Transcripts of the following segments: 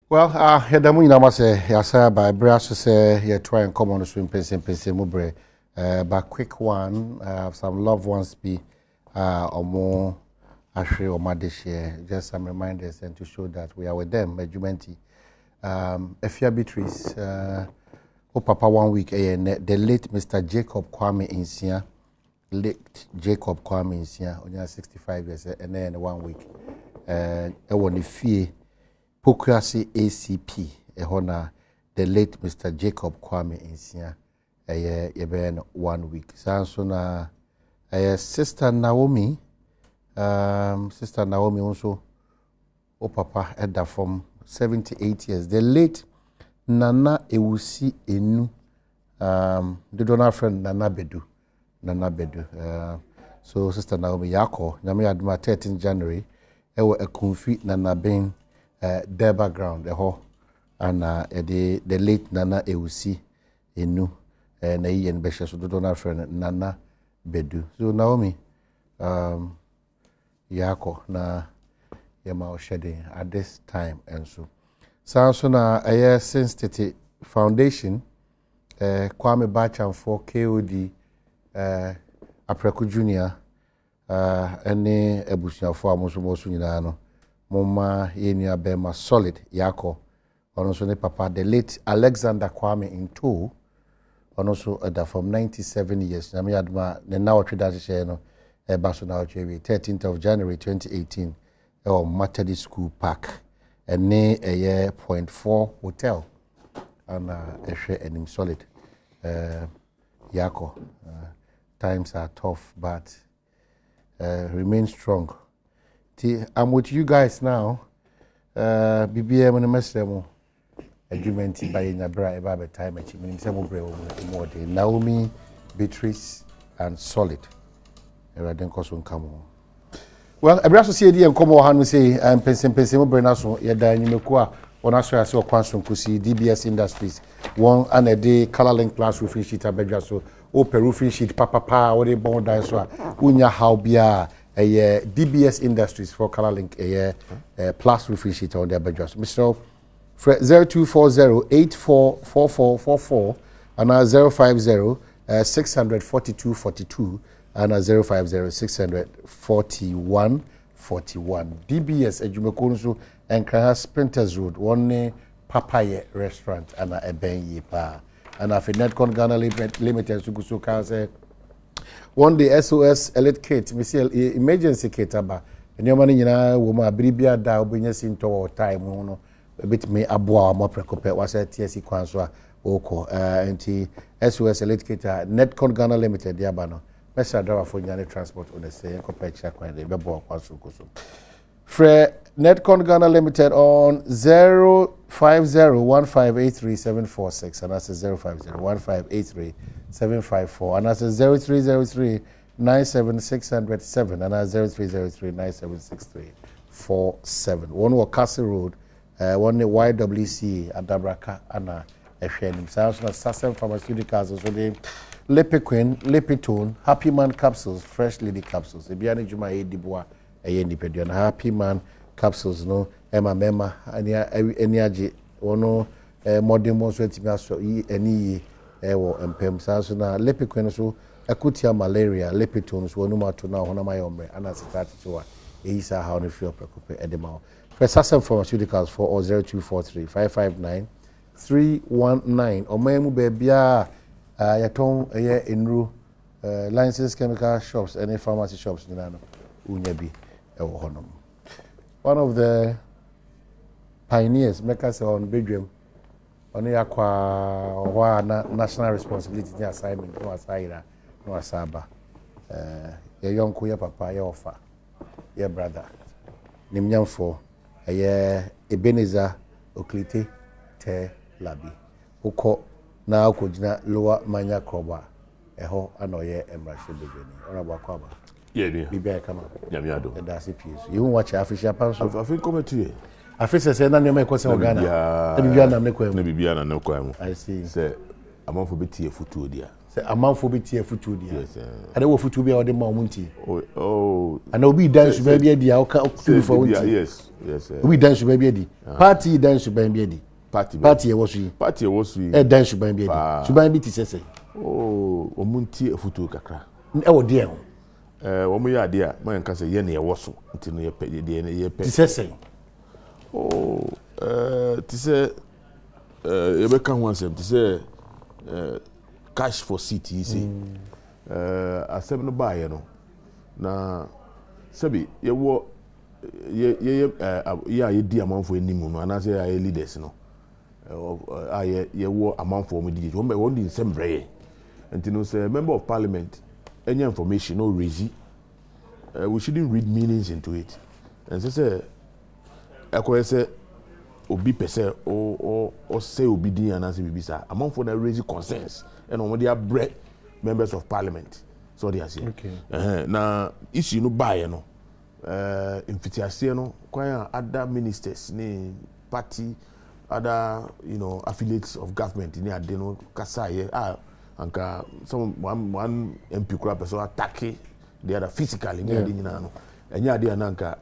Well, Hedamu Namase, Yasa by Brasso say, you try and come on the swim pensing mubre. But quick one, some loved ones be or more actually or Madishare. Just some reminders and to show that we are with them, Jumenti. Efia Beatrice, Papa 1 week, the late Mr. Jacob Kwame Insia, late Jacob Kwame Insia, only 65 years, and then 1 week. I want to fear. Pokrasi ACP, ehona the late Mr. Jacob Kwame Insia, yeben 1 week. Sansona, Sister Naomi, also, Papa Edda from 78 years. The late Nana Ewusi Enu, the donor friend Nana Bedu. So Sister Naomi Yako, Nami Adma 13 January, ewa ekunfi Nana Ben. Their background, and the late Nana Ewusi Enu, and Ian Besha, so don't friend Nana Bedu. So Naomi, Yako na Yama shedding at this time, and so. Sansona a Sensitivity Foundation, Kwame Bacham for KOD, Apreku Junior, any Ebusia for Mosumo Moma Yenia Bema Solid Yako, also ne Papa the late Alexander Kwame Into, also from 97 years. Nami adma ne now tradation no baso na 13th of January 2018 Methodist School Park and ne a year 0.4 hotel and a share and solid Yako. Times are tough but remain strong. I'm with you guys now. BBM and Mesremo. Agreement by Nabra about time achievement. Naomi, Beatrice, and Solid. Well, I also see the come on say I'm pensing Brenaso, Yada Nimekua, on us as your Quantum Kusi, DBS Industries, one and a day color link plus roofing sheet at Bedraso, open roofing sheet, Papa, or they born dinosaur, Unya Haubia. DBS Industries for color link plus roofing sheet on their bedrooms. Mr. 0240-844444 and 050-642-42 and 050-641-41. DBS Ejumekonsu and Kaya Sprinters Road, one Papaya restaurant and a Benye Pa. And after Netcon Ghana Limited, Sukusu one day SOS Elite Kit, emergency kit aba. And your money woman bribia da obinya sinto time no a bit me aboa mo prekope was a TSC kwanswa oko anti SOS Elite Kit Netcon Ghana Limited yaba no. Mesa driver for Nyane Transport on the say compare check when they bebo kwanswa koso. Fre Netcon Ghana Limited on 050-1583-746 and that's 050-1583-754 and that's 0303-97607 and that's 0303-97647. One was Castle Road, one the YWC at Dabraka and Efenim. Sounds like Sassen Pharmaceuticals, so they Lepiquin, Lipitone, Happy Man capsules, Fresh Lady capsules. The Biani Juma Edibois, a independent Happy Man capsules, no, Emma, any one modern most any empem so na Lepiquin so akutia malaria Lipitones one number to now one my ombre and as that to isa how you feel preoccupy edema for Sassen Pharmaceuticals for 0243-559-319 or memu bebia yaton enru license chemical shops any pharmacy shops nano unyabi honum. One of the pioneers makers on bedroom on the national responsibility assignment no asaira no asaba your young kuya papa your offer your brother nimnyamfo Ebenezer Oklite te labi uko na ukojina lower manya kroba eho anoye emrashe bedweni onaba kwaba bibia kama nyamiado and that's it. You watch official panso I think come to afisa say na nyama ekose Ghana na bibia na mekwa mu na bibia na nekwa mu I see say amon for beti efutu dia say amanfo bi tie futu dia ade wo futu bi a ode ma omunti oh and obi dan su ba bi adi a o ka futu for wunti yes obi dan su ba bi adi party dan su ba bi adi party e wo su yi e dan su ba bi adi su ba bi ti sese oh omunti futu kakra e wo de wo mo ya de a ma nka se ye na ye wo so nti no ye pe de ne ye pe ti sese oh ti se e be kan ho asem ti se cash for seat you see asem no ba ye no na sabi ye wo ye di amanfo enimu no ana se ye leaders no ye wo amanfo mo di won di nsem breye nti no say member of parliament any information no raise we shouldn't read meanings into it and say akoye say obi pese o say obi din anase bibisa amanfo na raise concerns and on their bread members of parliament so they are saying na issue no buy no infitiase no kwan other ministers ni party other affiliates of government ni ade no kasa ye anka some one MP kura person attack the other physically ni ade nyina no enya ade anka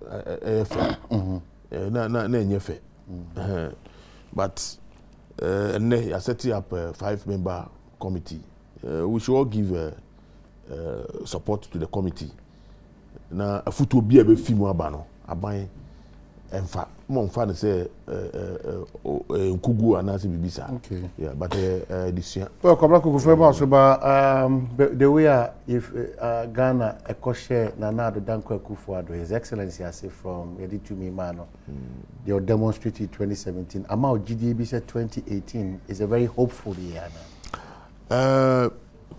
na enye fe but I set up a 5-member committee. We should all give support to the committee. Na afutu obi ebe fimu abano aban emfa mo mfa ne say nkugu anase bibisa. Okay. Yeah, but this year. Well, come back to Feba so the way if Ghana ekoshe Nana-Addo Dankwa Akufo-Addo, His Excellency I say from Yedi Tumi Mano. They demonstrated 2017. Amao GDB said 2018 is a very hopeful year now.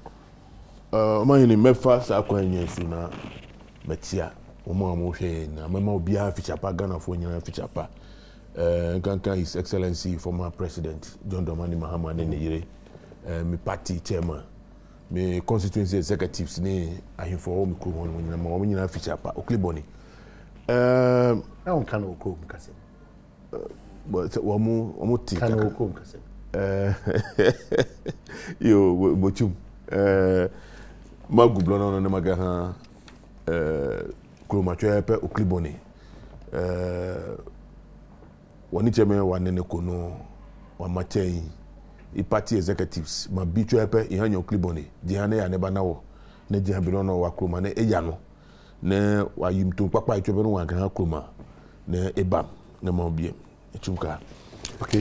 Mine mefa sa kwanye suna metia omo hwe na mama obi a fichapa Ghana fo nyina fichapa kankan His Excellency former President John Dramani Mahama ne yire me party chairman me constituency executives ne ahimfo me kro won nyina ma nyina fichapa okliboni na on kan okom kase but omo ti kan okom kase yo bochum magu blona no ne maga ha kromatwa pe okliboni woni cheme wanene kono wa machei I party executives ma bichwa pe ihanyo okliboni dihane ya ne banawo ne dihan bi no wa kroma ne eya no ne wa yimtu papa itwe no wa kan kroma ne ebam ne ma obie echumka okay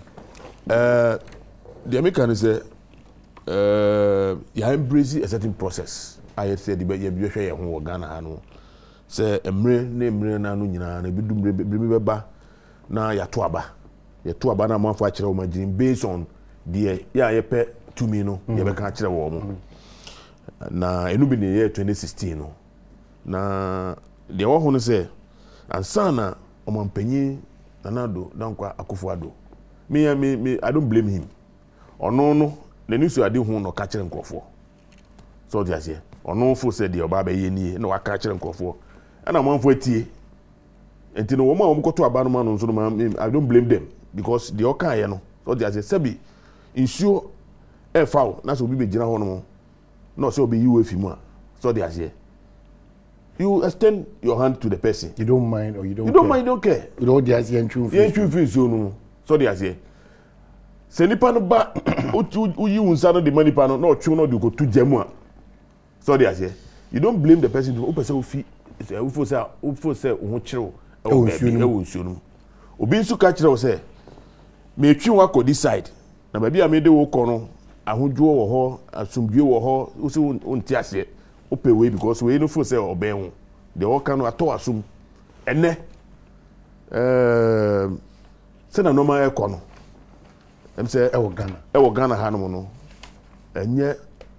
the American say you embrace a certain process I said the you be hwe ye ho Ghana ha no say emre na no nyina na bidum beba na yato aba na manfo akire o magin based on the ye pe to me no ye be ka akire wo mo na enu bi ne ye 2016 no na de wo ho no say ansa na o mampanyi Nana-Addo Dankwa Akufo-Addo me I don't blame him ono no the news ade hu no ka kire nkofo so dia se ono fo say de oba ba ye ni na wa ka kire nkofo ana manfo atie enti no wo ma wo koto aba no ma no so no I don't blame them because the oka ye no so dia se sabi insuo e fawo na so obi be gina ho no no so obi you afi mu a so dia se you extend your hand to the person you don't mind or you don't care you don't dia se yentwu fi no so dia se se nipa no ba uyi unsa no de money pa no otwe no de go to jamu a so dia se you don't blame the person who person ofi ufo say wo kire e wo nsuo no obi nsu ka kire wo say me twi wa ko decide na ba bia me de wo ko no ahodwo wo ho asomdwe wo ho wo se wonti ase ope we because we no fo say oben ho de wo ka no ato asum ene se na normal e ko no em say e wo Ghana ha no no enye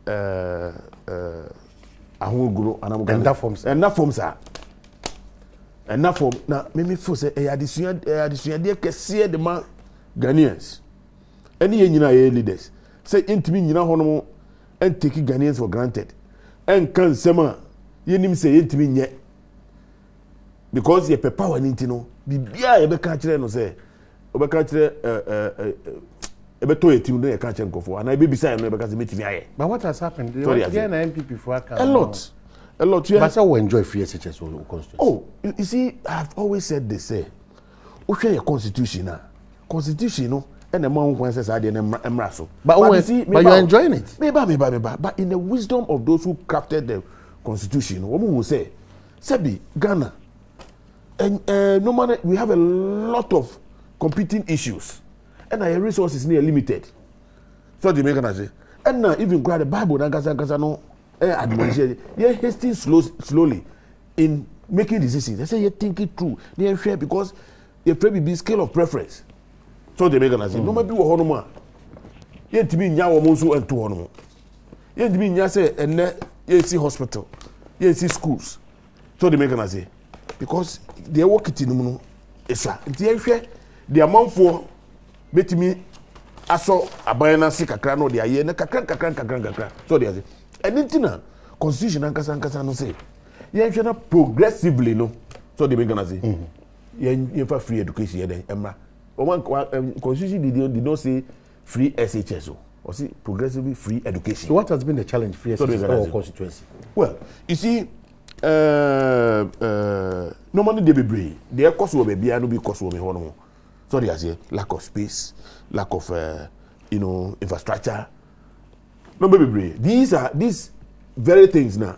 ahoguro anam Ghana forms enough form na me fo say e adisua de kese de ma Ghanaians any ye nyina ye leaders say intimi nyina hono and take Ghanaians for granted and can sema ye nim say intimi nye because ye power ni ntino bibia ye be ka kire no say obeka kire ebeto a team no e ka chen kofo and I be beside no be ka say metimi aye. But what has happened? They Sorry, want to get an MPP for a lot. A lot, yeah. But I will enjoy free SHS or constituency. Oh, you see, I've always said this, say, okay, your constitution now. Constitution, no, and the man who says I didn't embrace. But you see, but you're enjoying it. Maybe. But in the wisdom of those who crafted the constitution, woman will say, Sebi, Ghana, and no matter, we have a lot of competing issues, and our resources near limited. So the American say, and now even grab the Bible, no. Administration, you're hasting slowly in making decisions. They say you think it through. They share because you probably be scale of preference. So they make an answer. No matter what honor, you to be now monsu and two honor. You to be now say and you see hospital, you see schools. So they make an answer because they work it in no. Extra. They share the amount for bet me. Aso abayana si kakra no de aye na kakra. So they say. Anything na constitution ankasa no say you should not progressively no so they be gonna say you for free education there emra constitution did not say free SHS or see progressively free education. So what has been the challenge free SHS or constituency? Well, you see normally they be brave their cost will be no be cost will be hono so they say lack of space, lack of infrastructure. No baby, these very things now.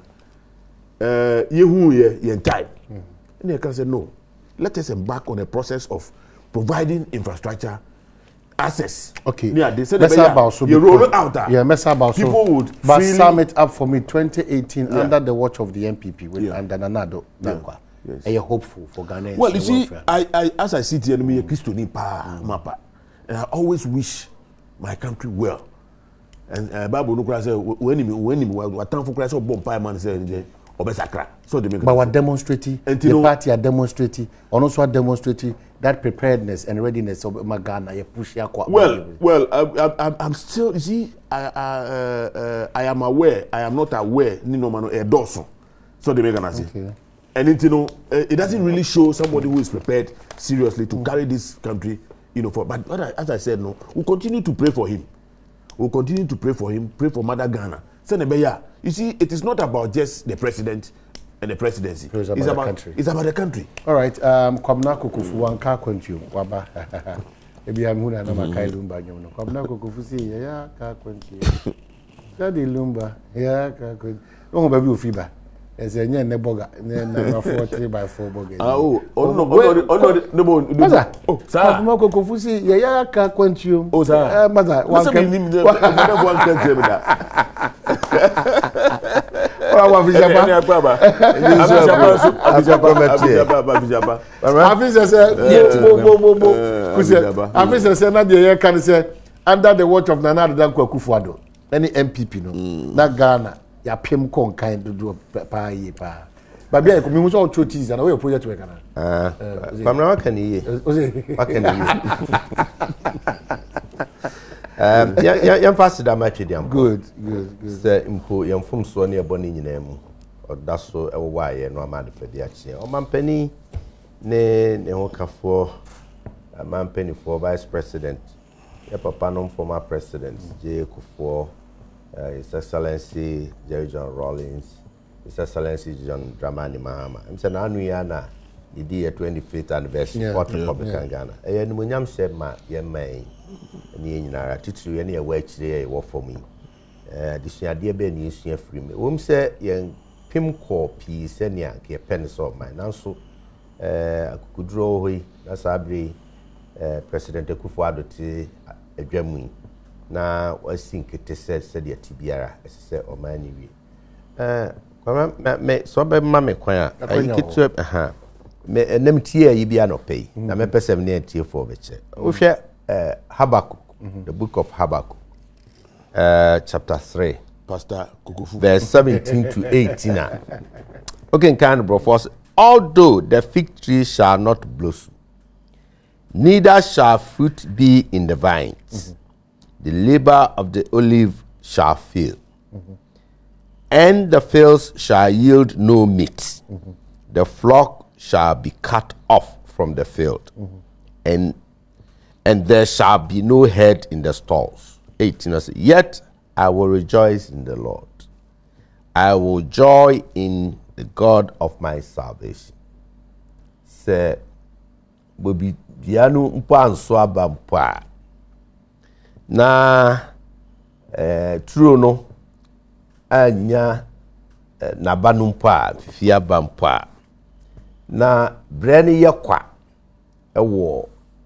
In time. And they can say no. Let us embark on a process of providing infrastructure access. Okay. Yeah, they said you roll it out. Yeah, about people so, would. But sum it up for me. 2018 under the watch of the MPP with under Nanado Dankwa. Yes. Are you hopeful for Ghana? Well, you see, I as I sit here, me a Christian mapa, and I always wish my country well. And Bible no cry say when what time for Christ or bomb man say obesakra. So they make. But what demonstrating the party are demonstrating, and also are demonstrating that preparedness and readiness of Ghana. You push your well, I'm still. You see, I am aware. I am not aware. Ni no man doson. So they make an answer. Okay. And it doesn't really show somebody who is prepared seriously to carry this country. For but as I said, no, we'll continue to pray for him. We'll continue to pray for him, pray for Mother Ghana. You see, it is not about just the president and the presidency. It's about the country. It's about the country. All right. Kwabena Kukufu wanka kwentio waba. Ebi amuna na makai lumba nyono. Kwabena Kukufu si ya ka kwentio. Jadi lumba ya ka kwentio. Ngo baby ofiba. Ese nye ne boga ne na 4x4 boga. Oh no. Maza. Oh, sa. Kwabena Kukufu si ya ka kwentio. Oh, sa. Maza. Wanka ni kwentio da. Under the watch of Nana Dankwa Akufo-Addo, any MPP no, na Ghana ya pem kon kind do pa ye pa. But be ko mi so chotis na we project we kana. Pamna wa kan ye. Wa kan ye. Yan pass da match dem. Good. Say impo yan fom so na ebo ni nyina mu. Oda so e wo wa ye no amade pedi a che. O mampani ne ho kafo mampani for vice president. Your papa no former president J. Kufuor, His Excellency Jerry John Rawlings, His Excellency John Dramani Mahama. I'm saying Anuyana, the year 25th anniversary, Fourth Republican Ghana. And when I'm said, ma, ye may, and ye are teaching any away today, work for me. This year, dear Ben, you see a free me. Say, young Pim Corp, peace, and yank, a penny of mine. Now, so I could draw away, that's Abri, President Akufo-Addo to a Germany. Now, I think it is said the Tibiara, as I said, or my name. So, by Mamma Quaya, I get to a name tier, you be no pay. I may pass 7 years for which. We share Habakkuk, the book of Habakkuk, chapter 3, Pastor Kukufu, verse 17 to 18. Okay, kind of bro, although the fig tree shall not blossom, neither shall fruit be in the vines. The labor of the olive shall fail, and the fields shall yield no meat. The flock shall be cut off from the field, and and there shall be no head in the stalls. 18. Yet I will rejoice in the Lord. I will joy in the God of my salvation. Say, will be dianu mpa anso aba mpa. Na true no anya nabanu mpa fifi aba mpa. Na brani yakwa ewo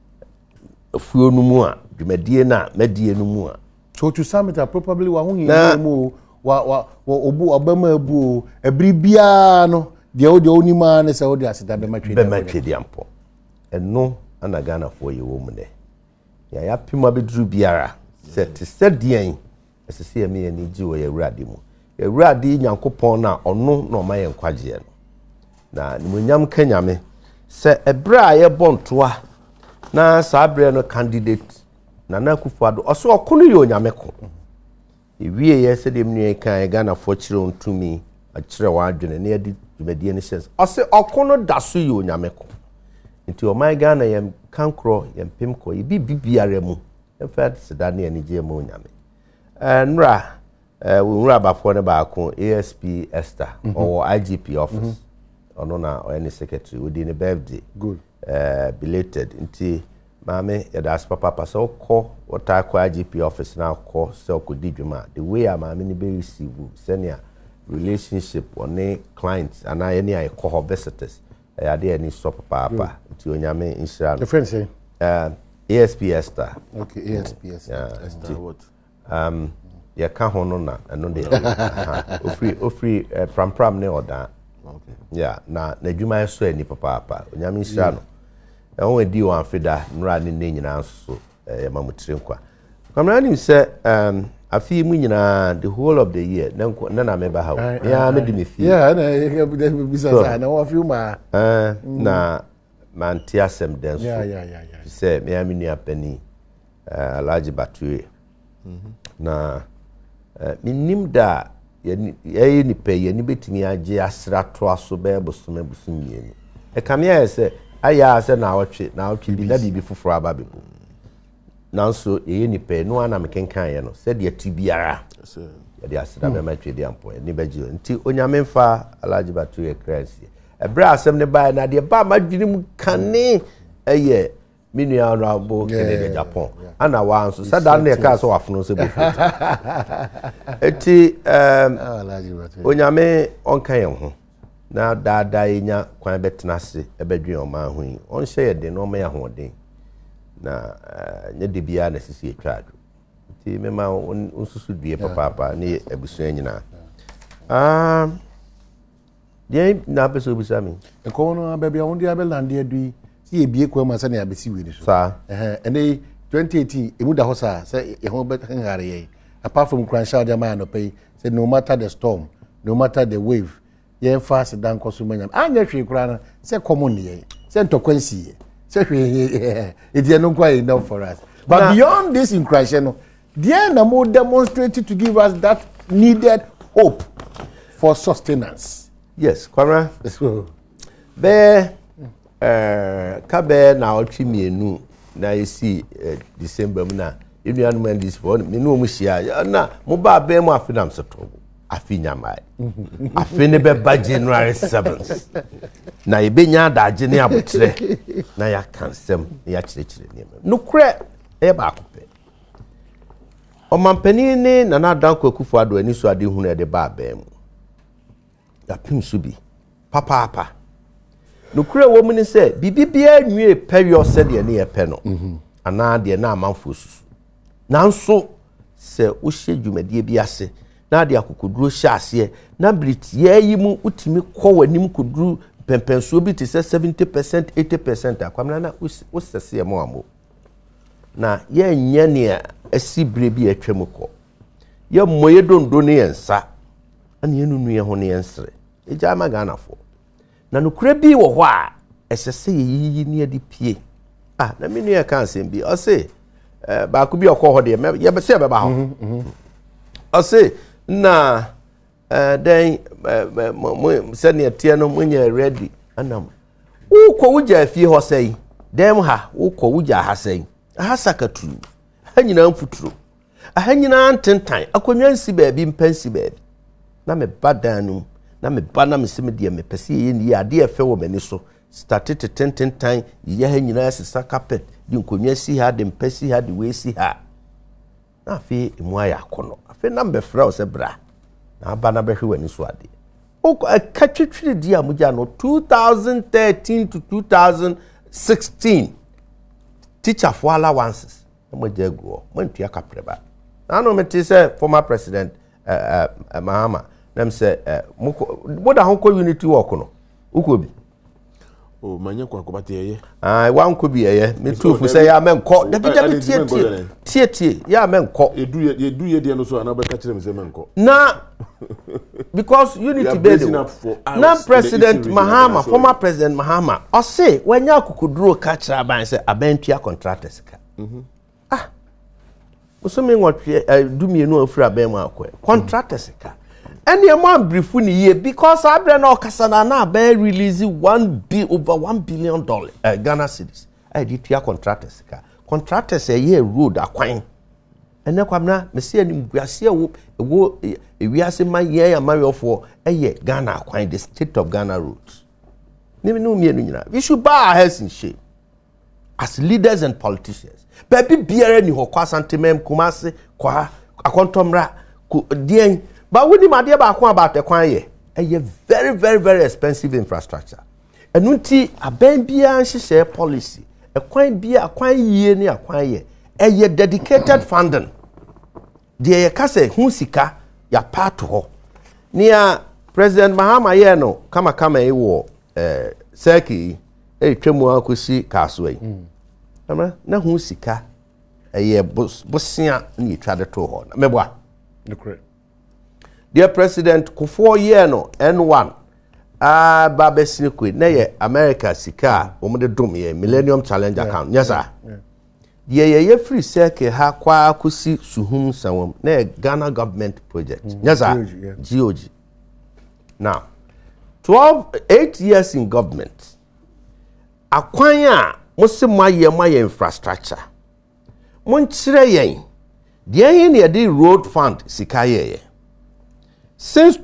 afuo no mu a dwumadie na medie no mu a. So to sum it up, probably wa hu yin mu wa obu obama abu ebribia no de oni ma ne se odi aseda be matwe ampo eno ana Ghana fo ye wo mu ne ya pima bedru biara se dien esese ya me ni ji wo ya urade mu ya urade nyankopon na ono na oma ye nkwaje no na nimonyam kanyame se ebra ye bontoa na sabre no candidate Nana Akufo-Addo oso okono ye onyame ko ewie ye se dem nu kan Ghana fo kire ontumi a kire wa adwene na yedi dwumadie ne sense ose okono daso ye onyame ko nti o my Ghana yem kankro yem pemko ye bibiara mu efat seda na anije mu onyame nra nra bafo ne ba ko ASP Esther or IGP office ono na o any secretary within the birthday good belated nti Mame, that's papa so call what I call IGP office now call so could didjuma. The way I'm a mini be receive senior relationship on a clients and I any call visitors. I did any stop papa to Yame Insha. The friend say ASP Esther. Okay, ASP Esther. Esther what? Ya ka hono na no de ofri pram ne oda. Okay. Yeah, na djuma so any papa. Onyame Insha no. I want to do one for that, running in and so, Mamutrinqua. Comrade said, I feel me the whole of the year, none I remember how. Yeah, I made me feel. Yeah, I know a few ma. Na man teasem then. Yeah. Say, me, I mean, a penny, a large battery. Na, minim da, ye pay any bit me, I just rat to us so bear, but some bussing. A come here, say, Aya said now be that be for ababi. Now so any pay no one am can no said ye tibiara. They are said I might trade the ampo and nibeju until onyamenfa alaji batu ye crazy. A bra sem ne buy na de ba ma dwinim kane eye minu honorable Kennedy Japan. Ana wa so said that na ka so wafuno se bo. Eti onyame onka ye ho. Na dada enya kwan betena se ebedwe o ma hu on hye de no ma ya hoden na nya de bia na sisi etwado ti mema onsusu due papa ne abusu anyina de na beso bisa mi enko no abia on dia be lande adui si ebie kwa ma se na abesi wi ni so sa ene 2018 emu da ho sa se ye ho be ngare ye apart from cranshaw dia man no pay say no matter the storm no matter the wave yen fast dan kosumanyam anya hwe kura na se common ye se ntokwansi ye se hwe e no kwa enough for us but now, beyond this in Christ no there na more demonstrated to give us that needed hope for sustenance. Yes, Kwara. Be kabe na otwimienu na yesi December mu na enuanu man this for me no mu hia na mo ba be mu afinam seto afinyamai afine be ba January 7th na ibenya adaje ne abotire na ya kansem na ya kirekire ne no kure e ba akopɛ omampani ne na Adanko Akufo-Addo ani so ade hunu e de ba ba mu ya pim so bi papa no kure wo mu ni se bibibia nwie period se de ne ye pɛ no ana de na amanfo susu nanso se wo hye dwumadie bi ase na de akokoduro hye ase na britie yi mu utimi kɔ wanim koduru pempensuo bi te se 70% 80% akwamna na wo sese mo amo na ye nya ne asi bre bi atwam kɔ ye moye dondo ne yensa ana ye nunu ye ho ne yensere eja ma Ghana fo na no kura bi wo hɔ a ɛsese ye ne ade pie na menu ye kan sem bi o se ba ko bi okɔ hɔ de ye be se be ba ho o se na then send your tiano when you're ready anam wo ko wuja fie ho sei dem ha wo ko wuja ha sei aha sakatu aha nyina mfuturo aha nyina antentan akonwa nsi baabi mpansi baabi na me badanum na me ba na me se me de me pese ye ni ade efe wo mani so started to tententan ye ha nyina sisa carpet di nkonwa si ha de mpasi ha de we si ha na afi emu aya akono afi na mbe fra o se bra na aba na behwe wani so ade o ka twetwere di amuja no 2013 to 2016 teacher for allowances mo jego mo ntua kapreba na no me ti say former president Mahama nam say mo da honko unity work no ukobi o manya kwa kobate ye wan ko bi ye me tufu say ya menko da bi tie ya menko edu ye de no so ana be ka kire me say menko na because unity be na president Mahama former president Mahama o say wanya akukuduro ka kire aban say abantua contractors ka usome ngotwe dumienu afura aban mu akwa contractors ka any man briefu ni ye because abre na okasa na aban release over $1 billion Ghana cedis I did tia contractors ka contractors ye road akwan ene kwamna me se anim guase wo ewiase man ye amayofo eye Ghana akwan the state of Ghana roads ni no mienu nyina we should bow our heads in shame as leaders and politicians baby biara ni ho kwa santemem kumase kwa akontomra dien but we ma dey ba kon about ekwan ye very very very expensive infrastructure enunti aban bia nhihye policy ekwan bia akwan yie ni akwan ye dedicated funding dey ye kase hu sika ya part ho nia president Mahama ye no kama e wo seki twemu akosi kaso yi na hu sika ye bosia ni twade to ho na meboa dear president Kufuor ye no N1 babesini kwe na ye America sika omode dum ye Millennium Challenge account yes sir ye free seke ha kwa akosi suhum sawom na Ghana government project yes sir GOG now 8 years in government akwan a mose maye infrastructure mon kire yen de hin ne de road fund sika ye since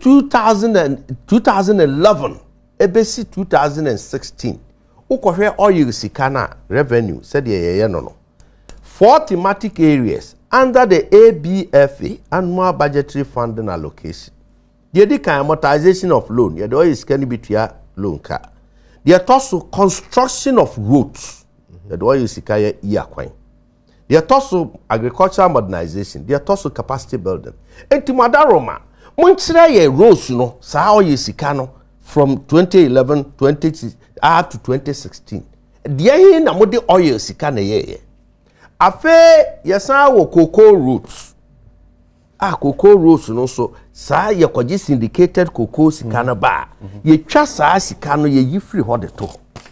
2011 ebesi 2016 ukohwe oil sika na revenue said ye no 4 thematic areas under the ABFA annual budgetary funding allocation the amortization of loan the oil sika ni bitua loan ka the total construction of roads the oil sika ye yakwan the total agricultural modernization the total capacity building entimadaroma Monchira ye rose no sa oil sika no from 2011 20 up to 2016 dia hin na mode oil sika na ye afe yesa wo cocoa roots cocoa roots no so sa ye kwaji syndicated cocoa sika na ba ye twa sa sika no ye yifri ho de to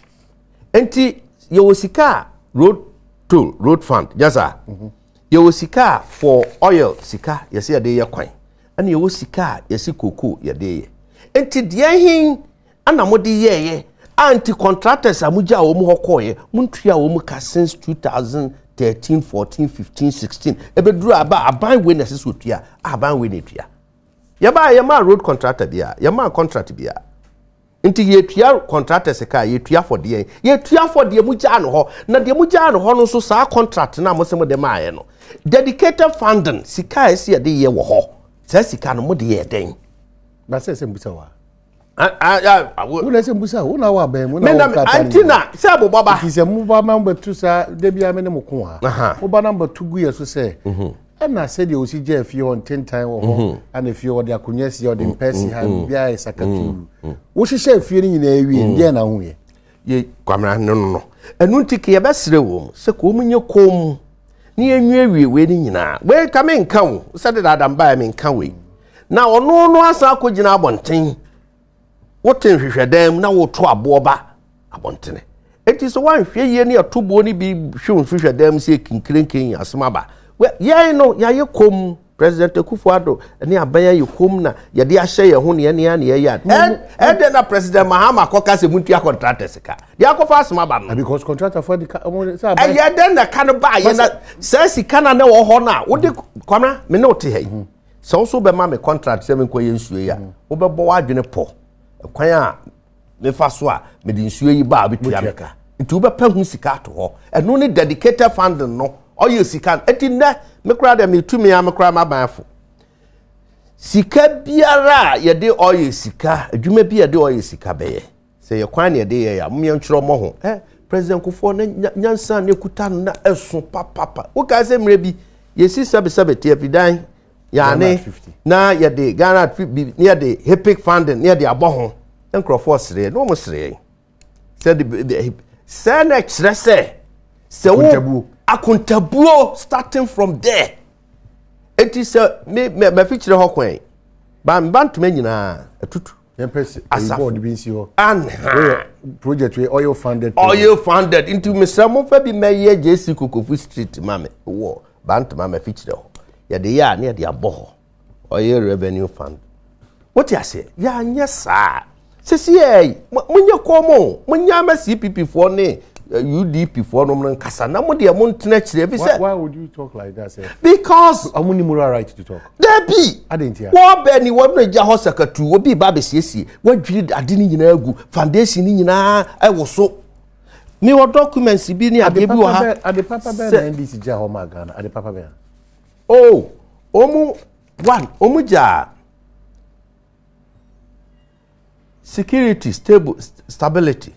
enti ye wo sika road fund jasa ye wo sika for oil sika ye se de ye kwan ani ye sika yesi koko ye de enti de hin ana mode ye anti contractors amuja wo mu hokoye muntua wo mu ka since 2013 14 15 16 ebeduru aban we nese sotua aban we netua ye ma road contractor bia ye ma contract bia enti ye tua contractors ka ye tua for de ye tua for de muja no ho na de muja no ho no so sa contract na mo se mo de ma ye no dedicated funding sika ese ye de ye wo ho sika no mode ye den ba se mbusa wa wona se mbusa wona wa ba mu na wa kata antina se abobaba ti se mu ba ma mbatu sa de bia me ne mo ko ha wo ba na mbatu gu ye so se na se de osi je afie on 10 time wo ho ana afie wo de akonya si wo de mpesi ha bia sakatu wo hihye afie ni nyina ewie ndie na ho ye kwamra no enu ntike ye besere wo se ko mu nye kom ni enwie we ni nyina we ka me nka wo se de dadam ba me nka we na ono no asa akogina abonten woten hwehwedam na wo to aboba abontene enti so wan hwe ye ne atobo ni bi hwe hwehwedam se kinkirenken asema ba we ye no ya ye kom President Akufo-Addo ani abaya yikom na ye de ahye ye ho ne ye ya and na President Mahama koka se muntu contractors ka de akofa asema ba no because contractor for the say ya den na kan ba ye na say sika na wo ho na wo de kwamra me no te hai so so be ma me contract se me ko ye nsuo ya wo be bo wadwene po kwan a me fa so a me de nsuo yi ba betu ameka nti wo be pa hu sika to ho eno ne dedicated fund no oye sika eti na me kra de me tumi am kra ma banfo sika biara ye de oye sika adwuma bi ye de oye sika be ye se ye kwan ne de ye ya mo ntwero mo ho President Akufo na nyansa ne kuta na eso papa wo ka se mre bi ye si sabe tie bidan ya ne na ye de Ghana 50 ne de HIPIC funding ne de aboho nkrofo sere no mo sere se de se na kire se wo akuntabuo starting from there it is me feature ho kwan ban to nyina atutu empesi board bi nsi ho project we oil funded into mesamo fa bi meye JC Kokofu Street mame wo ban to mame feature ho ya de ya ne de aboho oil revenue fund what you say ya nya sa sisi munye komo munya ma CPP for ne UDP for no kasa na mo de mo ntena kire bi say why would you talk like that sir because amuni moral right to talk there be adentia wo be ni wo na ja ho secretary wo bi ba be siesie wo dwiri ade ni nyina agu foundation ni nyina wo so mi wo documents bi ni ade bi wo ha ade papa be na NDC ja ho ma Ghana ade papa be oh omu ja security stability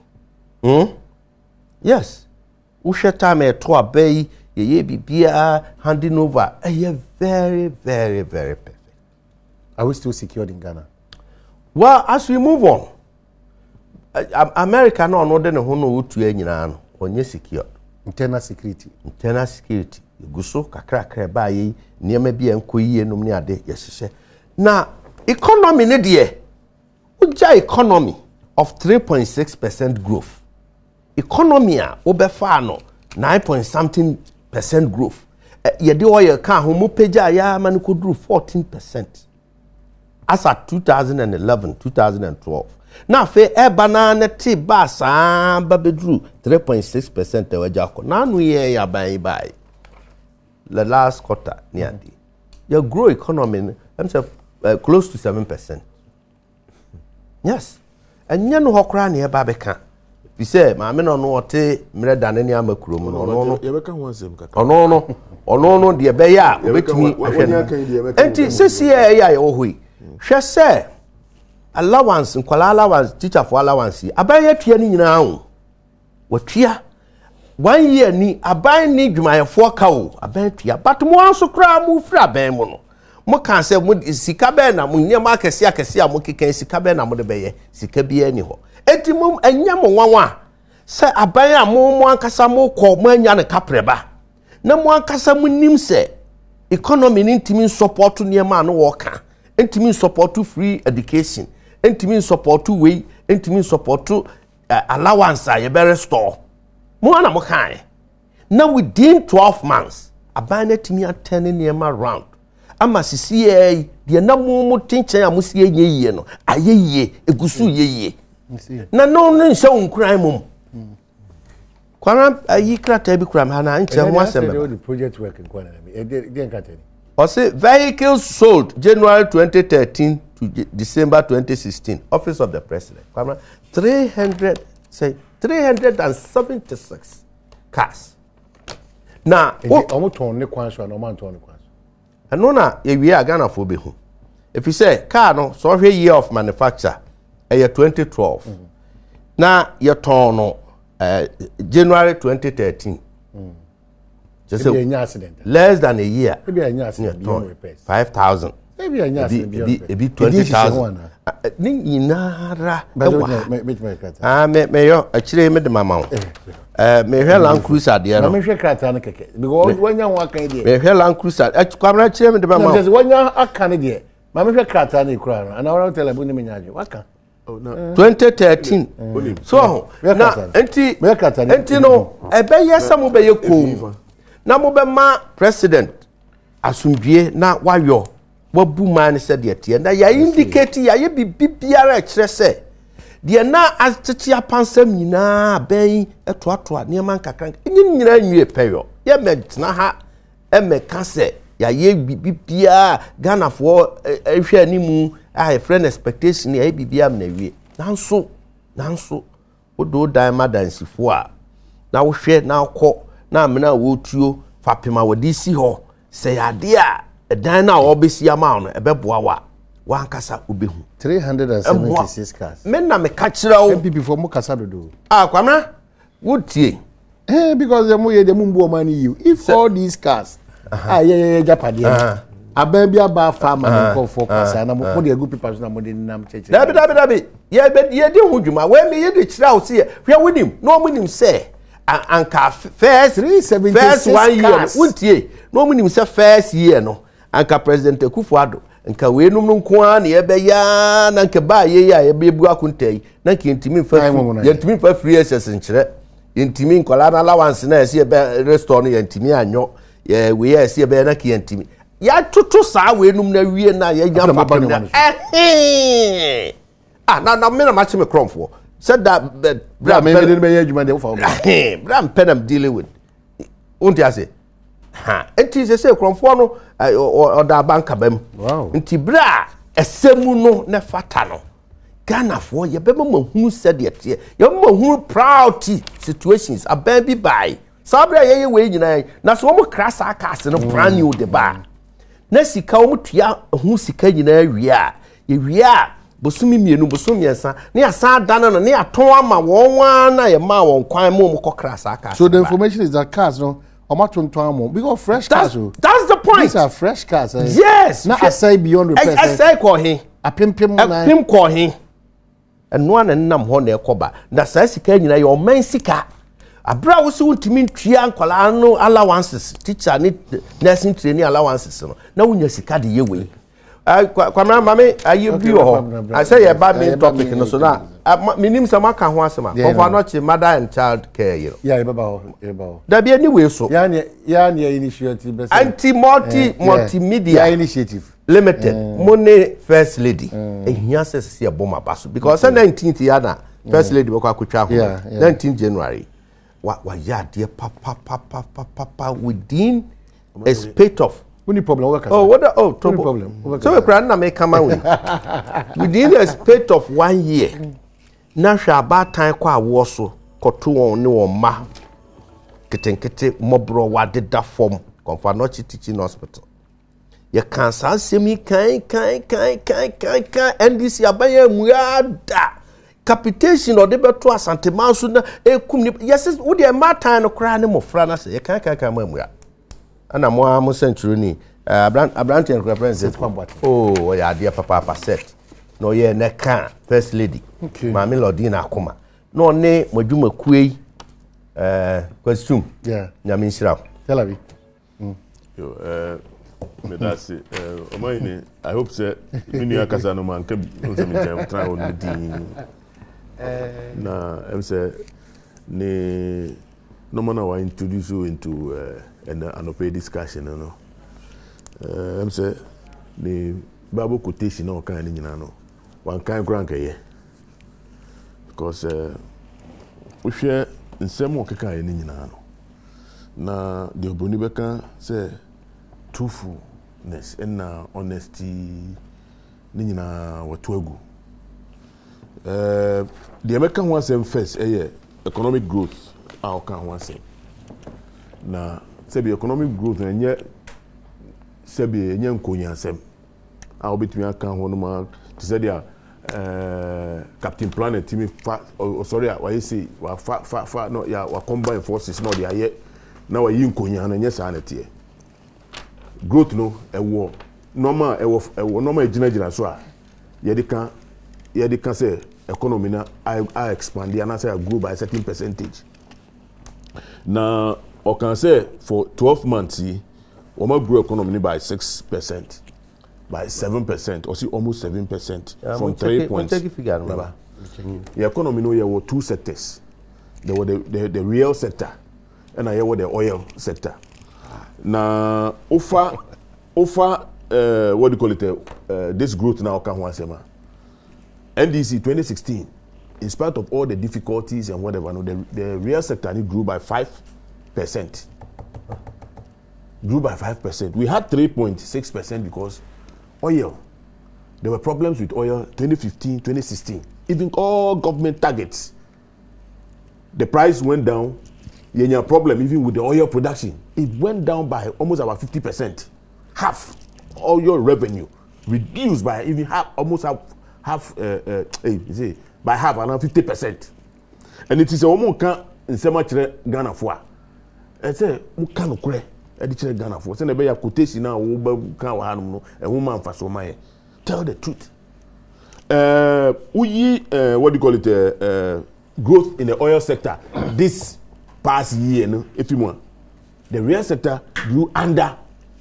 yes we share time to obey ye bibia handing over very perfect. Are we still secured in Ghana? Well, as we move on, America no no de ne ho no otu anyina no onye secure. Internal security guso kakra ba yi niema bia enkoyie nom ne ade yesese na economy ne de uja economy of 3.6% growth. Economy a obefa no 9.something% growth. Ye de oil ka ho mo pagya ya ma no koduru 14% as at 2011 2012. Na fe eba na te ba sa ba beduru 3.6% wajako na anu ye ya bai the last quarter near the your grow economy close to 7%. Yes, and you know how cranny a babeka. We say, my men on what mre than any amakuru. No, dear Baya, with me. And it says here, we shall say allowance and call allowance, teacher for allowance. I buy a training now. What here? 1 year ni aban ni dwuma for cow aban tua but mo anso kra mo fra ban mo no mo kan se mo sika be na mo nyama akese a mo keka sika be na mo de beye sika bi ani ho enti mo anya mo nwanwa se aban a mo ankasa mo kɔ mo anya ne kapreba na mo ankasa mo nim se economy ni ntimi support niema no wo ka ntimi support free education ntimi support way ntimi support allowance a ye be restore mo na mo kan now within 12 months abana timi attend niema round ama sisi de na mo tinchen amusi yeye no ayeye egusu yeye na no nse onkran mum kwana ayi krata bi kram ha na nche ho asem the project work in kwana me dey nkateni o say vehicles sold January 2013 to December 2016 office of the president kwana 376 cars. Na omo ton ne kwan so na omo ton ne kwan so. Eno na ewie Ghana fo be hu. If you say car no so hwe year of manufacture 2012. Na ye ton no January 2013. Just a accident. Less than a year. Maybe a accident beyond repairs. 5,000. Maybe a accident beyond repairs. Maybe 20,000. Ni inara. Me yo achire me de mama. Me hwe Land Cruiser de no. Me hwe krata no keke. Because wanya ho akan de. Me hwe Land Cruiser. Kwamra achire me de mama. Because wanya akan de. Ma me hwe krata no ikura no. Ana wara tell me nyaje. Waka. 2013. So na enti no ebe yesa mo be ye kom. Na mo be ma president asumdue na wayo wabu man said de tie na ya indicate ya ye bibiara kire se de na atete apansam nyina ben etoatoa neman kakran nyina nwie peyo ye metna ha emeka se ya ye bibia Ghana for ehwe animu a friend expectation ya bibia am na wie nanso odo dan madansifo a na wo hwe na akọ na amena wo tuo fapema wodi si ho se yade a dan na obesi ama no ebeboa wa ankasa obehu 376 cars men na me ka kira o MPP for mo kasa dodo kwamra wotie because the mumbu money you if all these cars Japade aban bia ba farm and call for kasa na mo de good papers na mo de nam church dabi ye de hu dwuma we me ye de kira o se hwe wonim no monim se anka first 1 year wotie no monim se first year no anka president Akufo-Addo nka we num no nko a na ye be ya na nka ba ye ya ye be bu akuntai na nka yentimi fa free access nkire yentimi nkola na allowance na ye be restore no yentimi anyo ye we ye se be na ka yentimi ya tutu sa we num na wie na ye nya fa na me na match me cromfo said that bra me be ye adwuma de fa bra penam dealing with unti ase enti se cromfo no oda banka bam enti bra esemu no na fata no Ghana for ye be mahu said yet ye mahu proud situations aban bi bai sabra ye we nyina na so mo krasa akase no brand new de ba na sika wo tua hu sika nyina wi a ye wi a bosumi mienu bosumi ensa na asa dana no na aton ama won na ye ma won kwan mo ko krasa akase so the information is that cars no because fresh cars. That's the point. These are fresh cars. Yes. Now I say beyond repair. I say call him. A pim call him. And one and nam hon e koba. Na say sika nyina your man sika. Abra wo se wontimi ntria nkwala no allowances. Teacher ni nursing training allowances no. Na wonya sika de ye we. Kwamra mame aye bi ho. I say ye ba me topic no so na minim sama ka ho asema. Of anoche mother and child care you. Yeah, e baba ho. Da bi anyway so. Ya ne initiative best. Multimedia initiative limited. Money first lady. Ehia se se boma baso because 19th year na first lady we kwa akotwa ho. 19th January. Wa ya de papa within a spate of Any problem? Problem. So we can make come away. Within a spate of 1 year. Na hwa about time kwa woso koto on ne wo ma. Ketenkete mobro wade da form Confanochi Teaching Hospital. Ye kan san semi kan NDC abaya muada. Capitation or de beto asante manso na ekum ni yes wo de ma time no kra ne mofra na se ye kan mamua. Ana mo century ni Abrant and represent oh ya dear papa set no ye ne kan first lady Mami Lodina Akuma no ne modwuma kuei question nyame nshira tell abi me that's it omoyini I hope say mini akasa no man kan so me jam try on di na em say ne no man wa introduce you into an open discussion no em say the Bible quotation no kan ni nyina no one kan grant ye because we share nsem o keka ye ni nyina no na the oboni beka say truthfulness and honesty ni nyina watu agu the American one say first economic growth a kan one say na sebi economic growth enye sebi enye nkonyansem a obetumi aka ho no ma to say dia Captain Planet team sorry why say wa fa no ya wa combine forces no dia ye na wa yi nkonya na enye sa na tie growth no ewo normal normal ejina so a ye de kan say economy na I expand ya na say grow by a certain percentage na or can say for 12 months, we might grow economy by 6%, by 7%, or see almost 7% from 3 points. The economy, there were two sectors. There were the real sector, and there were the oil sector. Now, offer offer what do you call it? This growth now can one sema. NDC 2016, in spite of all the difficulties and whatever, no, the real sector grew by 5%. Grew by 5%. We had 3.6% because oil. There were problems with oil 2015, 2016. Even all government targets, the price went down. You have a problem even with the oil production. It went down by almost about 50%. Half oil revenue reduced by even half, almost half by half, around 50%. And it is a woman can in so much Ghana for. I say, who can cry? I did Ghana for. Send a better quotation now, a woman for so my. Tell the truth. What do you call it? Growth in the oil sector this past year, no, if you want, the real sector grew under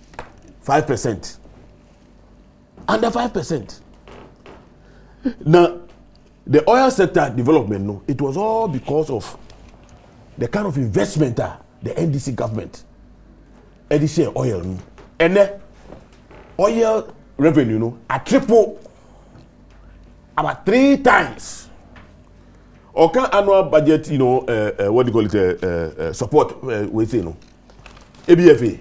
5%. Under 5%. Now, the oil sector development, no, it was all because of the kind of investment the NDC government, NDC oil, no, and then oil revenue, no, a triple, about 3 times. Okay, annual budget, you know, what do you call it? Support, we say no. ABFA.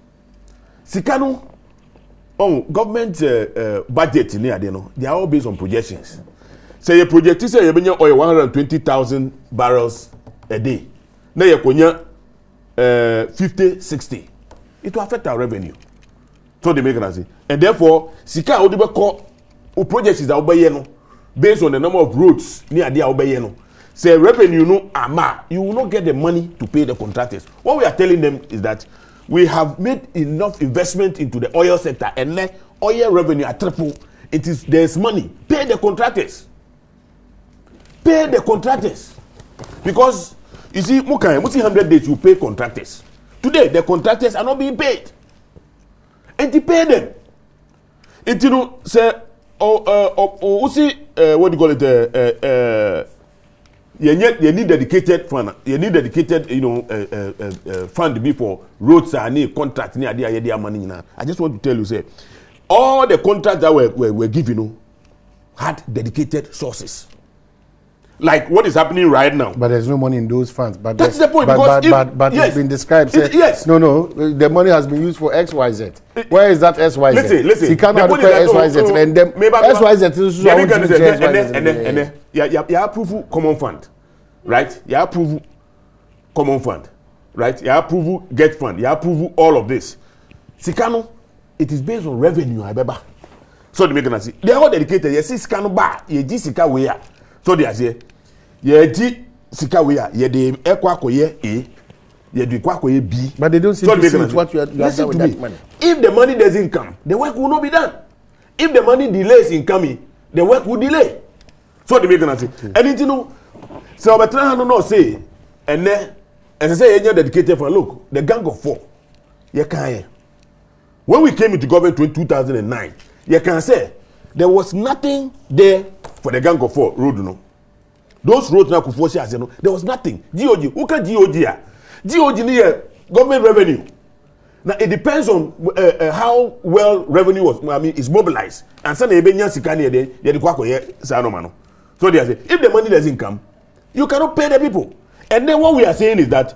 Sikano, government budget in there, they are all based on projections. Say your project is you bring oil 120,000 barrels a day. Now you konya 50, 60. It will affect our revenue. So they make it say. And therefore, Sika Odibe call projects is no based on the number of roads near the Obeyeno. Say revenue no ama, you will not get the money to pay the contractors. What we are telling them is that we have made enough investment into the oil sector and let oil revenue at triple. There's money. Pay the contractors. Pay the contractors. Because you see, Mukai, 100 days you pay contractors. Today the contractors are not being paid. And to pay them. It you know say what do you call it? You need dedicated fund. You need dedicated, fund before roads are need contract near the money now. I just want to tell you, say, all the contracts that were given, had dedicated sources. Like what is happening right now. But there's no money in those funds. But that's the point. But yes, it's been described. Yes. No. The money has been used for XYZ. Where is that XYZ? Listen. He cannot do XYZ. And them XYZ is you approve common fund, right? You approve common fund, right? You approve get fund. You approve all of this. Sikano, it is based on revenue. I remember. So the make see. They are all dedicated. You see Sikano bar. You see Sika where. So they are say. Ye di sika we ye de ekwa koye A, ye do kwa koye B. But they don't seem to see what you have done with that money. If the money doesn't come, the work will not be done. If the money delays in coming, the work will delay. So they make say. And you know, so Bertrand no say, and then as I say, you're dedicated for look, the Gang of Four. You can. When we came into government in 2009, you can say there was nothing there for the Gang of Four road, no. Those roads now could as you know, there was nothing. GOG, who can GOG? GOG near government revenue. Now it depends on how well revenue is mobilized. And some Ebenya Sikani de Kwako Sanomano. So they say, if the money doesn't come, you cannot pay the people. And then what we are saying is that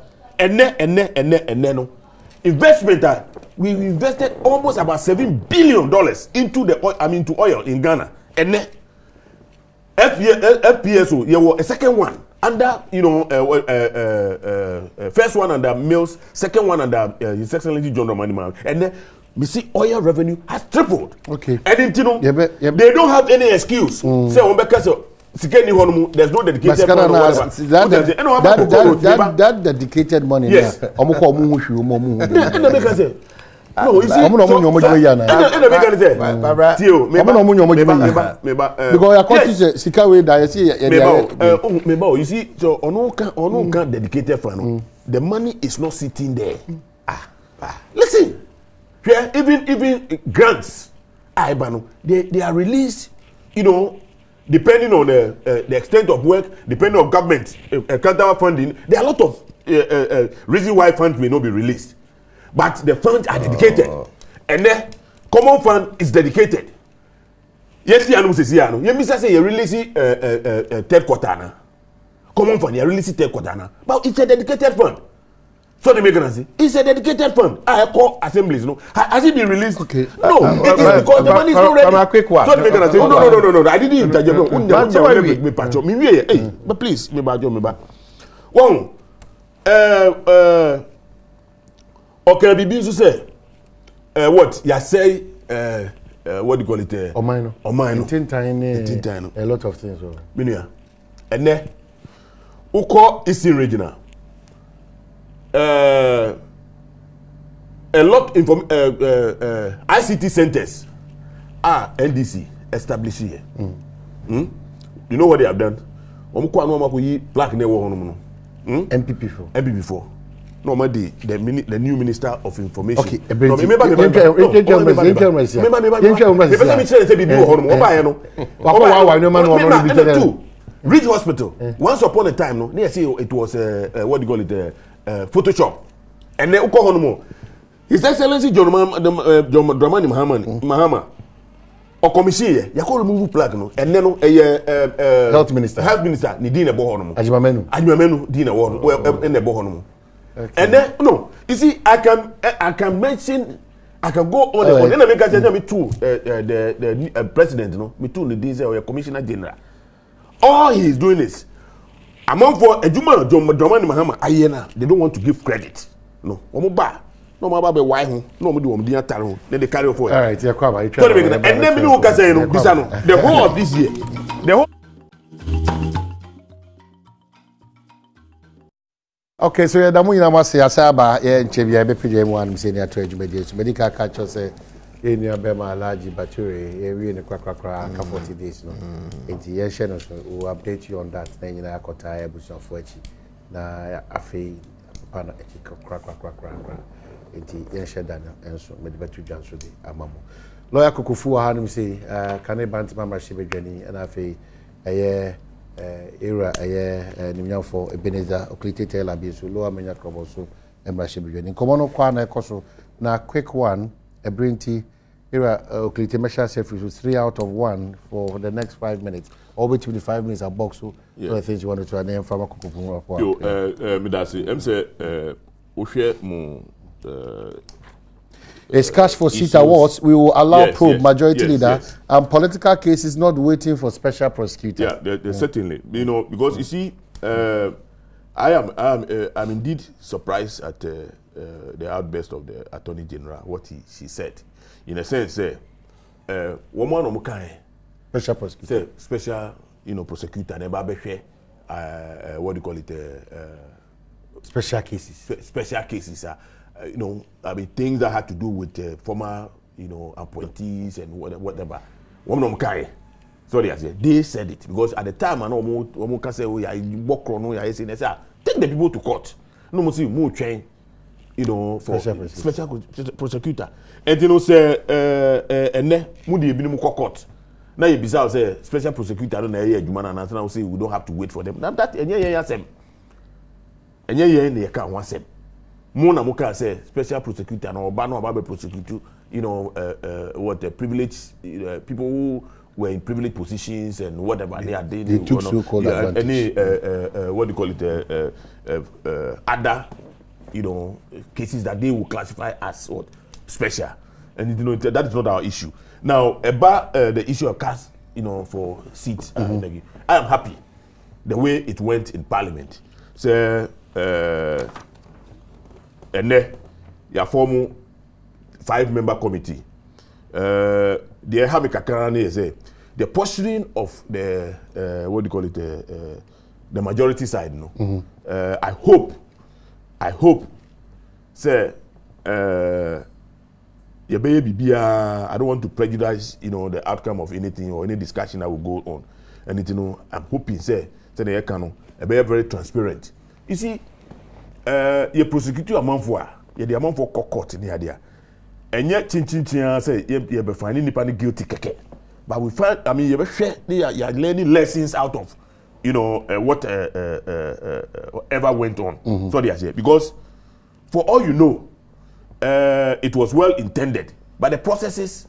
investment we invested almost about $7 billion into the oil, to oil in Ghana. And then FPSO, there was a second one under, first one under Mills, second one under His Excellency John Dramani, and then we see oil revenue has tripled. Okay. And then, they don't have any excuse. Say, there's no dedicated money. That dedicated money. Yes. No, you see, you see, so on can dedicated for the money is not sitting there. Listen, even grants, they are released, depending on the extent of work, depending on government counter funding. There are a lot of reasons why funds may not be released. But the funds are dedicated. And then common fund is dedicated. Yes, you know, say you release third quarter na. Common fund, you release third quarter na. But it's a dedicated fund. So they make say it's a dedicated fund. I call assemblies, no. Has it been released? Okay. No, it is because the money is not ready. A quick one. So they make say no. I didn't interject. Hey, but please, me ba. One, okay, Bibi so say, what? You say, what do you call it? Omino. Tintine. A lot of things. Minia. And then, Uko Eastern Regional. A lot ICT centers are NDC established here. You know what they have done? Black MPP4. Normally, the new Minister of Information. Okay, Ridge Hospital. Once upon a time, no, near say it was what do you call it? Photoshop. And then His Excellency John Dramani Mahama or commission you can remove plaque no and then health minister ni dina bohono Ajimamenu dina won in the bohono. And then no, you see I can mention, I can go on and then I make say me too the president no me too the diesel or commissioner general. All he is doing is among for Ejuma Dramani Mahama ayena, they don't want to give credit. No, omoba. No matter be why no mo do dia tare then they carry forward. All right, yeah, kwaba. And then me no ka say no bisa no the whole of this year. The whole. Okay, so da mu nyina ma say asaba ye nchebia be pije mu anum say ne ato adwumadi so medical catch say eni abema alaji battery ye wi ne kwakra ka 40 days no. Enti ye share no so we will update you on that na nyina akota e busafo achi na afei pana achi kwakra. Enti yen sheda na enso me de betu dwan so de amamo lawyer Kokofu wa hanum say kane bant mama shebedwani na afei eye era eye nimnyafo Ebenezer Oklitete labi so lower menya krobo so emra shebedwani komo no kwa na ekoso na quick one ebrinti era Oklitete mesha selfie so 3 out of 1 for the next 5 minutes or between the 5 minutes a box so I think you wanted to name from Kokofu wa yo me da say em say ohwe mu it's cash for seat awards. We will allow probe majority leader and political cases not waiting for special prosecutor. Yeah, certainly. You know, because you see, I'm indeed surprised at the outburst of the Attorney General. What she said, in a sense, woman special prosecutor, special, prosecutor. What do you call it? Special cases. Special cases. Things that had to do with former, appointees and whatever. Sorry, I said they said it because at the time I know can say take the people to court. No more see more train, for special prosecutor. And say and then mudi ebinim court. Now you bizarre say special prosecutor don't hear Jumana and now say we don't have to wait for them. Now that enye ne ka wansem. Mona Muka say special prosecutor and Obano about prosecute, what the privileged people who were in privileged positions and whatever they took so-called advantage. What do you call it? Other, cases that they will classify as what special, and that is not our issue. Now about the issue of cast, for seats, I am happy the way it went in Parliament. So. And then, you form 5-member committee. The the posturing of the what do you call it? The majority side. I hope, say, I don't want to prejudice, the outcome of anything or any discussion that will go on. And I'm hoping, say they can be very transparent. You see. You prosecute a man for you the amount for court in here. And yet, chin say you be finding the guilty keke. But we find, you be share you're learning lessons out of, whatever went on. So they say because for all you know, it was well intended. but the processes,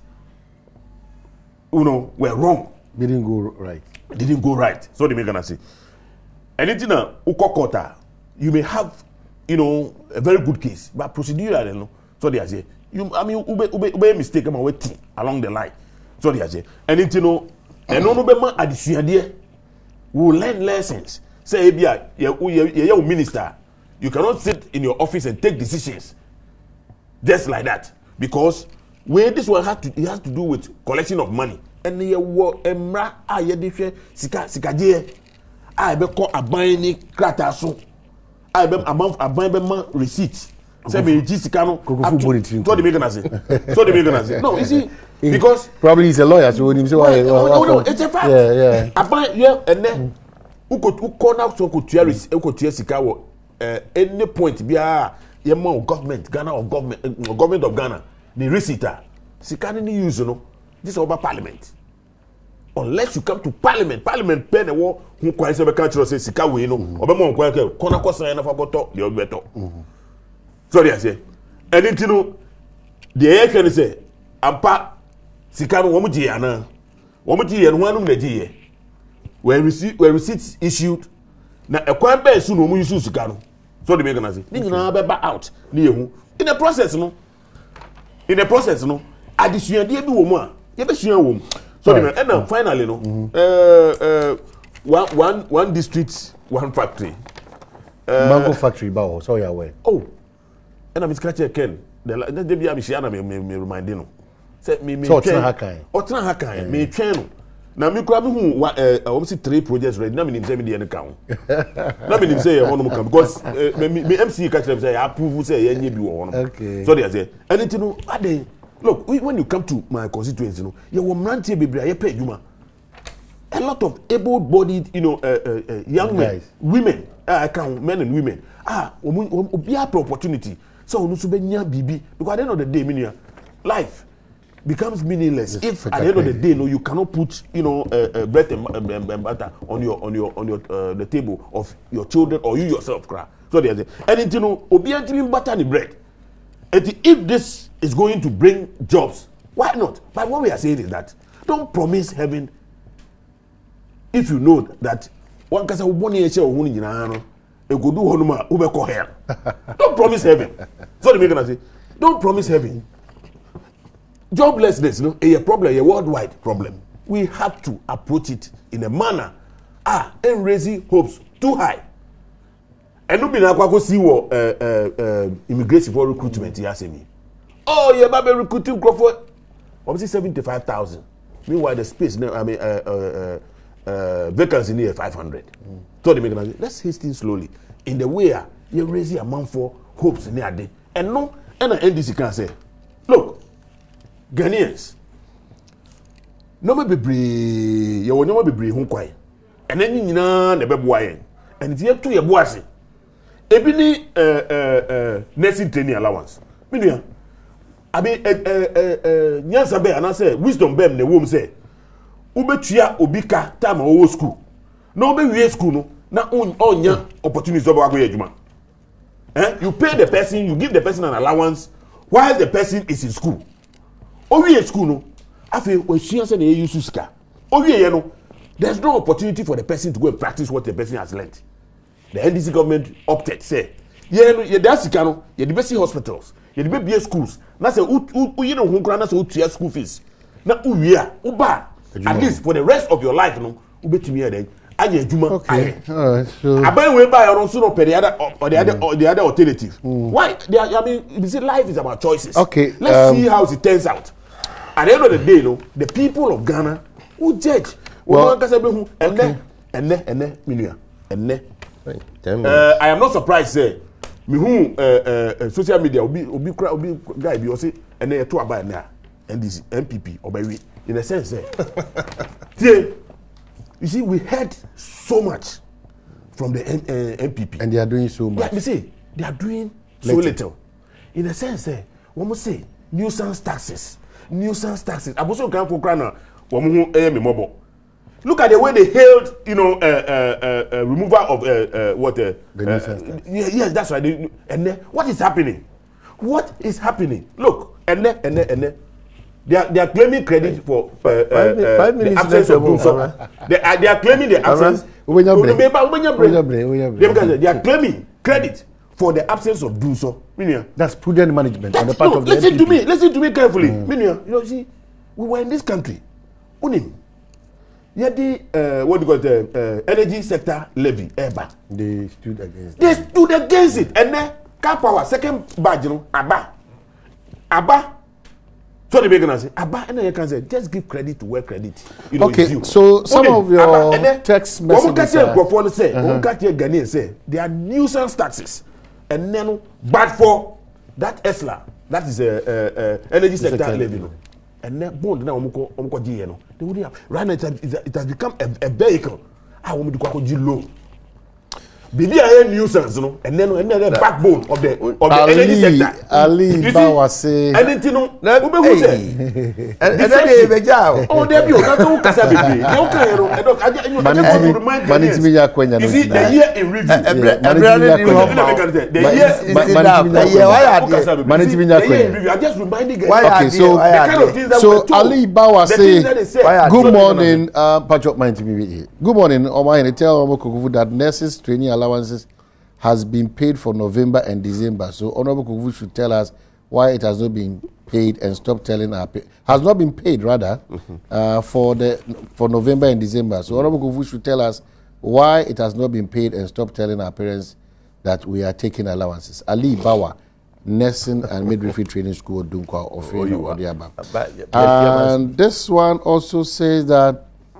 were wrong. Didn't go right. Didn't go right. So they make gonna say. Anything ukokota, you may have, a very good case, but procedurally, so they say, ube mistake am waiting along the line. So they say, anything and no be addition will learn lessons. Say, you're minister, you cannot sit in your office and take decisions just like that, because where this one has to do with collection of money. And you were emra ayedifye sikaje I be call aban ni krata so I be aban be man receipt say me ji sika no so the make na say no you see because probably he's a lawyer so when him say why no it's a fact yeah aban ene uko na so ko tua sika wo any point bia ye man government Ghana or government of Ghana the receipt sika ni use no this over parliament. Unless you come to parliament pen wo who kwai se be kan chiro say sika we no obemo kwai ke kona kosan na fa goto de obeto so they say anything no the air can say ampa sika no wo mu ji ana wo mu ji ye no anum na ji ye when receipts issued na ekwan be su no mu use sika no so they make na say ni nyina be ba out ni yehu in the process no addition de bi wo mu a ye be sua wo mu. So right. And finally, one district, one factory. Mango factory, bao. So you're aware. Oh, and I'm scratching Ken. The baby I'm sharing me remind you. Say me. So what's not hakai? Me channel. Now me grab who obviously 3 projects ready. Now me say me the account. Now me say one more because me MC catch them say I approve say any be one. Okay. So they say anything no ade. Look, when you come to my constituency, you will manage baby, pay Juma. A lot of able-bodied, young men, women, men and women. We have opportunity. So, no subenya bibi because at the end of the day, life becomes meaningless if at the end of the day, you cannot put, bread and butter on your the table of your children or you yourself. So there's anything, obianti butter and bread. If this is going to bring jobs, why not? But what we are saying is that don't promise heaven if you know that one can say hell. Don't promise heaven. So the maker say, don't promise heaven. Joblessness, is a problem, a worldwide problem. We have to approach it in a manner and raising hopes too high. And no be na kwa see wo immigration for recruitment ya say me. Oh, you ba be recruiting for 75,000. Meanwhile the space now vacancy near 500. So they make let's hasten slowly in the way you raise the amount for hopes near day. And no and NDC can say, look, Ghanaians, no me be you no me be hu kwai. And then nyina na be boayen. And it's yet to your boase. Ebini nursing training allowance. Minua. Abi nyansa be ana say wisdom be na wom say ubetua obika time owo school. Na obe wie school no na onya opportunity obo ago adwuma. You pay the person, you give the person an allowance while the person is in school. Owie school no afi we sua say na use sika. Owie ye no there's no opportunity for the person to go and practice what the person has learned. The NDC government opted say, that's Sikano, the best hospitals, the best schools. Now say, you know, who grant us school fees. Now, uba, at least for the rest of your life, no, ube to me then. Okay. So I buy way by or also the other alternative. Why? You see, life is about choices. Okay. Let's see how it turns out. At the end of the day, the people of Ghana will judge. Well, I am not surprised say me who social media obi guy be say and then to about na NDC MPP obawi in a sense you see we heard so much from the MPP and they are doing so much. Yeah, me say they are doing so little. In a sense one must say nuisance taxes aboso kan ko kra na wo mo hu me mobo. Look at the way they hailed, removal of yes, that's right. And then, what is happening? What is happening? Look, and They are claiming credit for 5 minutes the absence of Dunso. They are claiming the absence. They are claiming credit for the absence of Dunso. That's prudent management on the part of the listen NPP. Listen to me carefully. You know, see, we were in this country. Unim. Yeah, the what do you call it? Energy sector levy. They stood against it. And then car power second badge, you know, Abba. So the beginner say, Abba, and then you can say, just give credit to where credit. You know, okay, so some of your text messages say they are nuisance taxes, and then bad for that ESLA, that is energy sector levy. And then bond now omko GN. They would have right now it has become a vehicle. I want to go low. Be a nuisance, no, and then the backbone of the energy sector. Ali Bawa say anything no. And then they job. Oh, there you that's all Kasabi. You see the year in review. I just reminding you. Okay, so Ali Bawa say good morning, Patrick Manitimi. Good morning, Omar. Tell Omokufu that nurses training allowances has been paid for November and December. So Honorable Kufu should tell us why it has not been paid and stop telling our has not been paid rather for November and December. So Honorable Kufu should tell us why it has not been paid and stop telling our parents that we are taking allowances. Ali Bawa, Nursing and Midwifery Training School, Dunkwa, of Odiaba. And this one also says that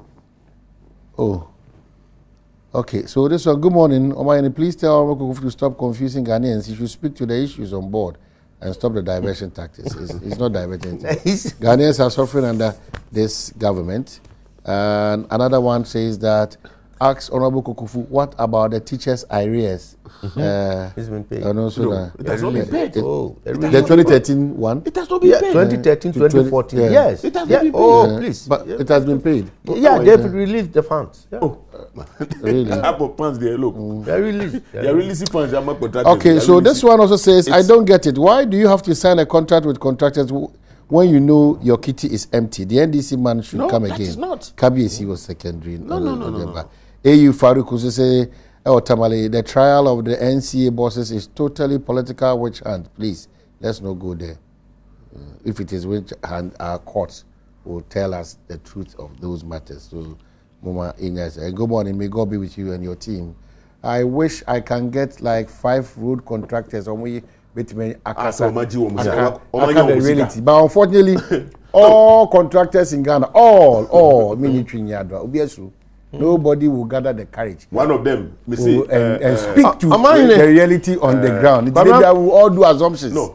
okay, so this one, good morning. Omayeni, please tell Honorable Kufu to stop confusing Ghanaians. He should speak to the issues on board and stop the diversion tactics. It's not diverting. Ghanaians are suffering under this government. And another one says that, ask Honorable Kufu, what about the teachers' arrears? It's been paid. It has not been paid. The 2013 one? It has not been paid. 2013, 2014. Yes. It has not been paid. Oh, please. But it has been paid. Yeah, they've released the funds. Yeah. Really? Funds there, look. They're released. They're releasing funds. Okay, so this one also says, I don't get it. Why do you have to sign a contract with contractors when you know your kitty is empty? The NDC man should come again. No, that is not. Kabiesi was secondary. No. AU Farouk also say, Tamale, the trial of the NCA bosses is totally political witch hunt. Please, let's not go there. If it is witch hunt, our courts will tell us the truth of those matters. So, Mama Ines, good morning. May God be with you and your team. I wish I can get like 5 road contractors on we between Akasa the reality. But unfortunately, all contractors in Ghana, all military Nyadwa, Ubiesu. Nobody will gather the courage. One of them, and speak to the reality on the ground. They will all do assumptions. No.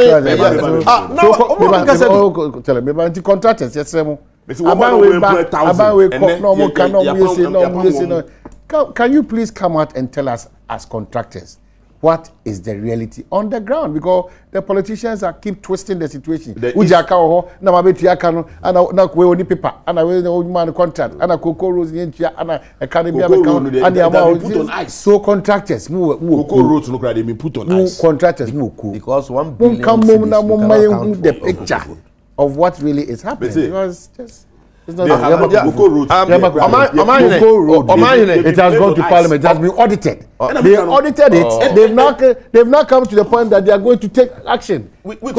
Tell me, contractors, yes, can you please come out and tell us as contractors what is the reality on the ground? Because the politicians are keep twisting the situation. So contractors because 1 billion the picture of what really is happening. Because it's not it has gone to Parliament. It has been audited. They audited it. They've now come to the point that they are going to take action.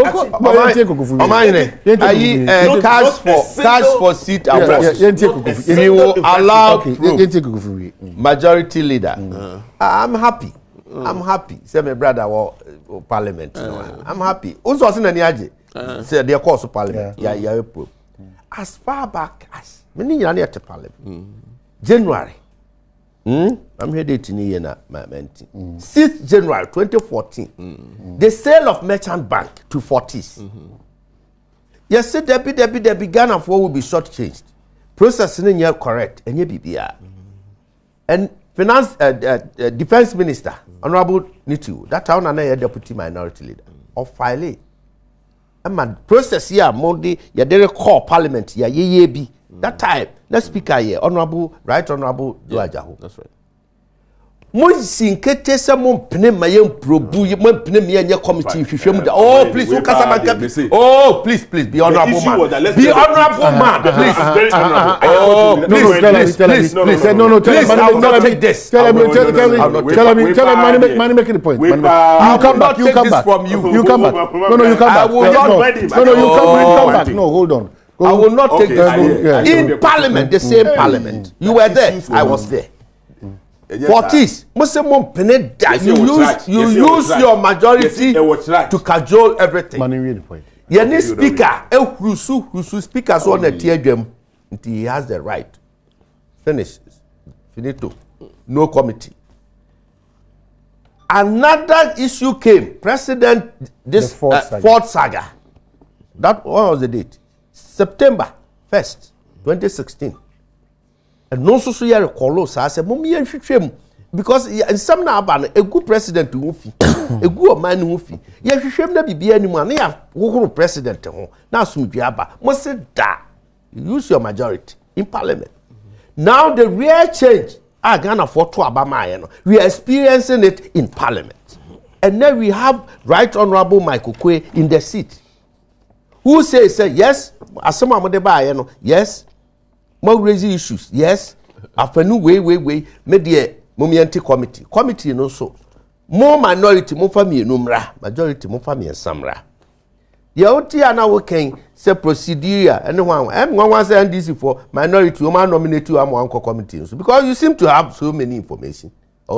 Cash for seat awards. He will allow majority leader. I'm happy. I'm happy. Say my brother or Parliament. I'm happy. Also, say they call Parliament. Yeah. As far back as many years at Parliament, January, I'm here dating here na 6th January 2014, the sale of Merchant Bank to Fortis. Yes, said Debbie Ghana for will be shortchanged. Processing here correct, and ye BBR. And Finance Defense Minister, Honorable Nitu, that town and a deputy minority leader, of File. And process here Monday, ya dere call Parliament, ya ye be. That time, let's speak here, Honorable Duajaho. That's right. mo sinkete se mo pene maye probu mo pene me anya committee hwehwem da oh please who kasa man oh please be honorable man be honorable man please oh please no tell me money making the point you come back no you come back no hold on I will not take this in parliament the same parliament you were there I was there. For this, you use your majority to cajole everything. Money really point. Any speaker, who speakers on the teardrum, he has the right. Finish. Finito. No committee. Another issue came. President, this fourth saga. That what was the date? September 1st, 2016. And no so you recall us as a mummy and shame because in some now a good president to Wufi, a good man Wufi. Yes, you shame never be anyone. Who president now soon must say that use your majority in parliament. Now the real change I can afford to Obama. We are experiencing it in parliament. And then we have Right Honorable Michael Kwe in the seat. Who says yes, as someone yes. More raising issues, yes. After new way, media momianti committee no so. More minority, more family numra, majority, more family and samra. The OT are now working, say procedure, and one was NDC for minority, woman nominate you among committee. Because you seem to have so many information.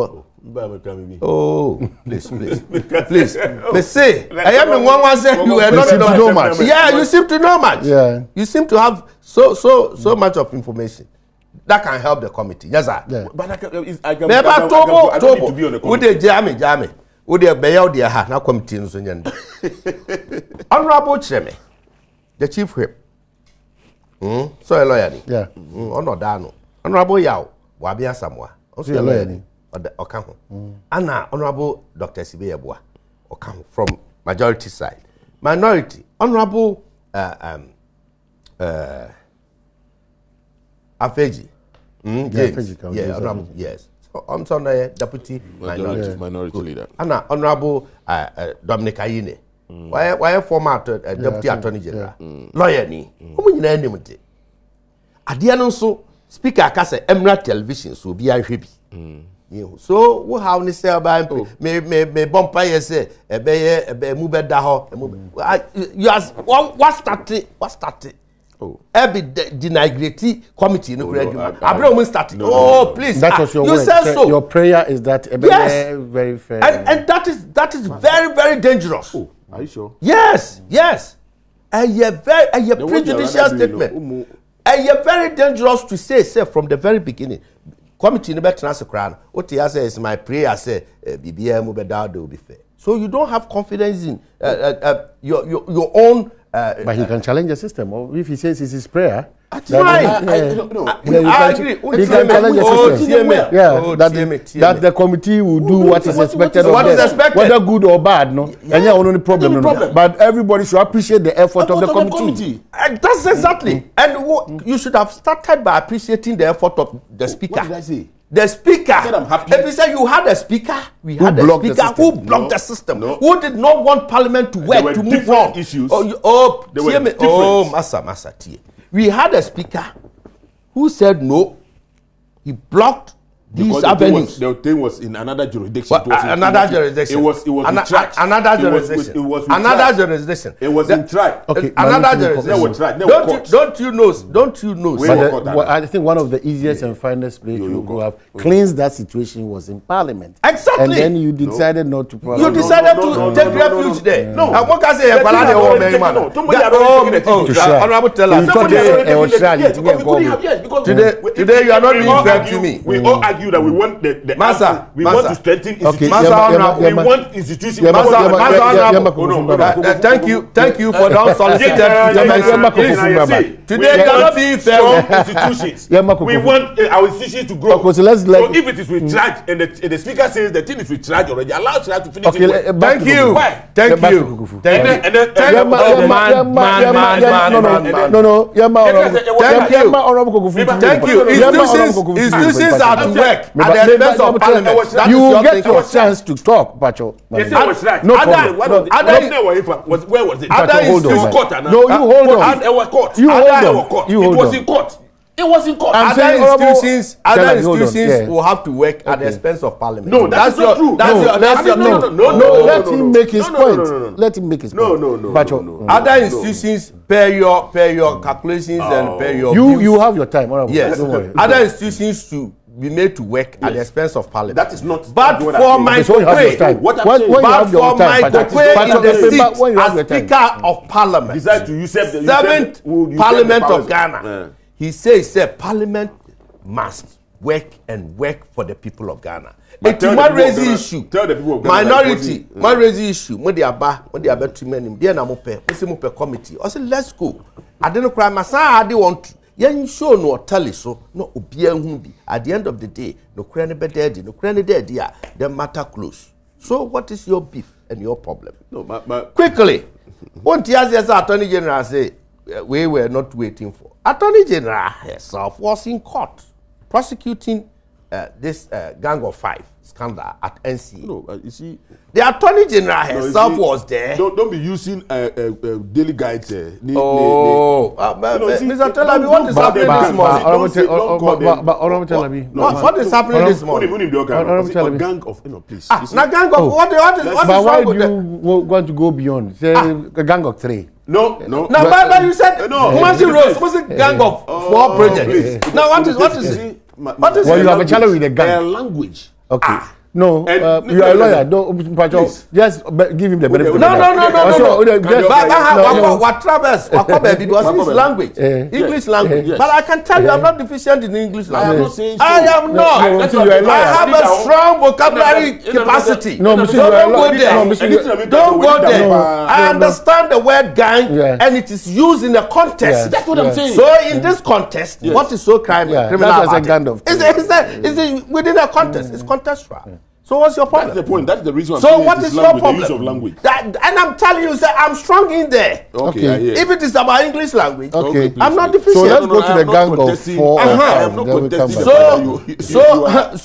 Oh, please. Let's say, I am in one say you are not know much. Yeah, you seem to know much. Yeah, you seem to have so much of information that can help the committee. Yes, sir. Yeah. But I don't need to be on the committee. Would they jam? Would they be out there? Now committee no so Honorable Chairman, the chief whip. So a lawyer. Yeah. Honorable Yao, Wabia Samoa. Also a lawyer. Okaho. Anna Honorable Dr. Sibeyabua Okaho from majority side. Minority Honorable Afeji. James. Yeah, Honorable. Yes. So I'm sorry, Deputy Minority Leader. Anna Honorable Dominic Ayine. Why former Deputy Attorney General. Lawyer ni. Who you name it? Adiano so Speaker Akase Emerald Television so be a so we have ni say about me bumper say ebe mu beda ho you as what started the Nigrity committee no Abraham started please that was your you word. said so your prayer is that yes. very fair and that is very very dangerous. Are you sure? Yes and you very prejudicial statement and you very dangerous to say from the very beginning. Committee never transfer crown. What he says is my prayer say BBM will be fair. So you don't have confidence in your own. But he can challenge the system. Or if he says it's his prayer, that's right. I agree. He can challenge the system. That the committee will do what is expected of them, whether good or bad. No, and only problem. But everybody should appreciate the effort of the committee. And that's exactly. And you should have started by appreciating the effort of the speaker. What did I say? The speaker. I said I'm happy. If you say you had a speaker, we had a speaker who blocked the system, who did not want Parliament to work to move on. Issues. Massa. We had a speaker who said no. He blocked these avenues. The thing was in another jurisdiction. Another jurisdiction. It was in track. Another jurisdiction. Another jurisdiction. It was in track. Okay. Another jurisdiction. Don't you know? I think one of the easiest and finest places to have cleansed that situation was in Parliament. Exactly. And then you decided not to. You decided to take refuge there. No. What can I say? Honorable Teller. Today you are not being fair to me. We all argue that we want the Master, we want to strengthen institutions. We want institutions. Thank you for the unsolicited intervention. Today you are not being fair. Institutions. We want our institutions to grow. So if it is with charge and the speaker says the thing is with charge already, allow charge to finish it. Thank you. Thank you. Institutions are to work. work at the expense of parliament. That you is will your get thinking. your chance to talk, Pacho. They say was right. No Other- problem. Where was it? Other It was institutions- court, and No, you hold on. It was court. You hold Other- on. it was court. You It hold was on. in court. It was in court. I'm Other saying, Honorable- institutions Tell me, hold on, institutions yeah. will have to work at the Okay. expense of parliament. No, that's not true. That's No, your. That's your. No, let him make his point. No. Let him make his No, point. no. Pacho, Other institutions pay your calculations and pay your. you bills. have your time. Honorable. Yes. Don't worry. Other institutions to be made to work at the expense of parliament. That is not. But what for I'm my saying. So you have your time. What I'm When saying- you But have your for time, my Pacho, Kokwe Pacho, in the when seat you have your as time. Speaker of Parliament, Decide to usurp the seventh Parliament of Ghana, Yeah. he said Parliament must work and work for the people of Ghana. But tell It the might people of raise the Ghana- issue. tell the people of Ghana Minority, that might raise the issue. When they are too many, they are not more committee. I said, let's go. I didn't cry. My son, I didn't want to. Yen show no tell it so no obia hu bi. At the end of the day, no cry ni bededi, no cry ni dead. The matter close. So what is your beef and your problem? No, but Quickly, one TSS Attorney General say we were not waiting for. Attorney General herself was in court prosecuting this Gang of Five scandal at NCA. no, you see. The Attorney General No, you herself see, was there. Don't be using daily guides. Oh, Mr. Telabi, what is happening this morning? Honorable Telabi. What is happening this morning? Gang of please. Now, Gang of what is But why wrong do with you them? want to go beyond? Say a gang of three. No. Now, but you said No. Mercy Rose was a Gang of four projects. Please. Now, what is it? What is Well, it? you have a challenge with the gang. Language. Okay. No, And- you are a lawyer. no. Don't, Pacho, Please. just give him the benefit of the No. doubt. Also, just- no. What Travis? Baby was his language, English language. Yes. But I can tell you, I'm not deficient in English I am language. not saying so. I am not. No, That's you what are a I'm lawyer. I have a strong vocabulary No, capacity. No, So Monsieur, you are a don't go lawyer. there. No, Monsieur, Don't go there. No, I understand the word gang, Yeah. and it is used in a context. Yeah. That's what I'm saying. So in this context, what is so criminal that's about a it? kind of Is it within a context? It's contextual. So what's your problem? That's the point. That's the reason. I'm So saying what it is your language, problem? The use of language. And I'm telling you, sir, I'm strong in there. Okay. I hear. If it is about English language, Okay. please, I'm not please. deficient. So let's No, go to I the am not gang of contesting- four or I am five. not Then we come contesting back.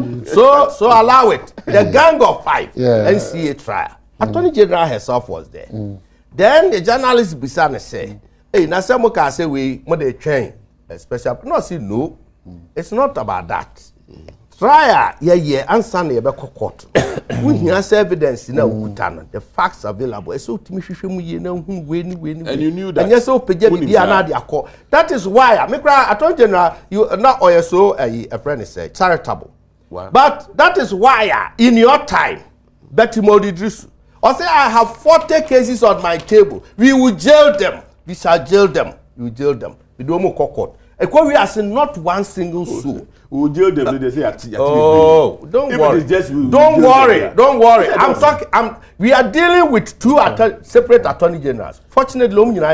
So allow it. The Gang of Five, Yeah. NCA trial. Attorney General herself was there. Then the journalist Bisane say, "Hey, na say mo ka say we mo dey train a special." No, see, no, it's not about that. Trial, answer na ebe court. We hear evidence na ukuta no, the facts available. So timi hwehwe mu ye na hu we ni. And you knew that. And yes, so peje When bi you na tried. dey akọ. That is why me cry Attorney General you not oye so a friend say charitable. Wow. But that is why in your time Betty Modidrisu or say I have 40 cases on my table. We will jail them. We shall jail them. We will jail them. We don't more court. We are saying not one single soul. We will jail them. They say at Oh, don't If worry. it is just we will Don't jail worry. them. Don't worry. Say I'm that. talking. We are dealing with two separate attorney generals. Fortunately,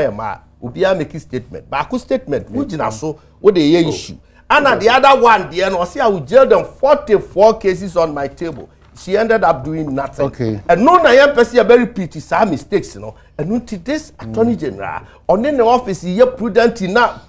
Ubia make a statement. But a statement, which is so what the issue. And the other one, the end, I will jail them 44 cases on my table. She ended up doing nothing. Okay. And no Nigerian person very pretty some mistakes, you know. And until this attorney general, on in the office, he prudent enough.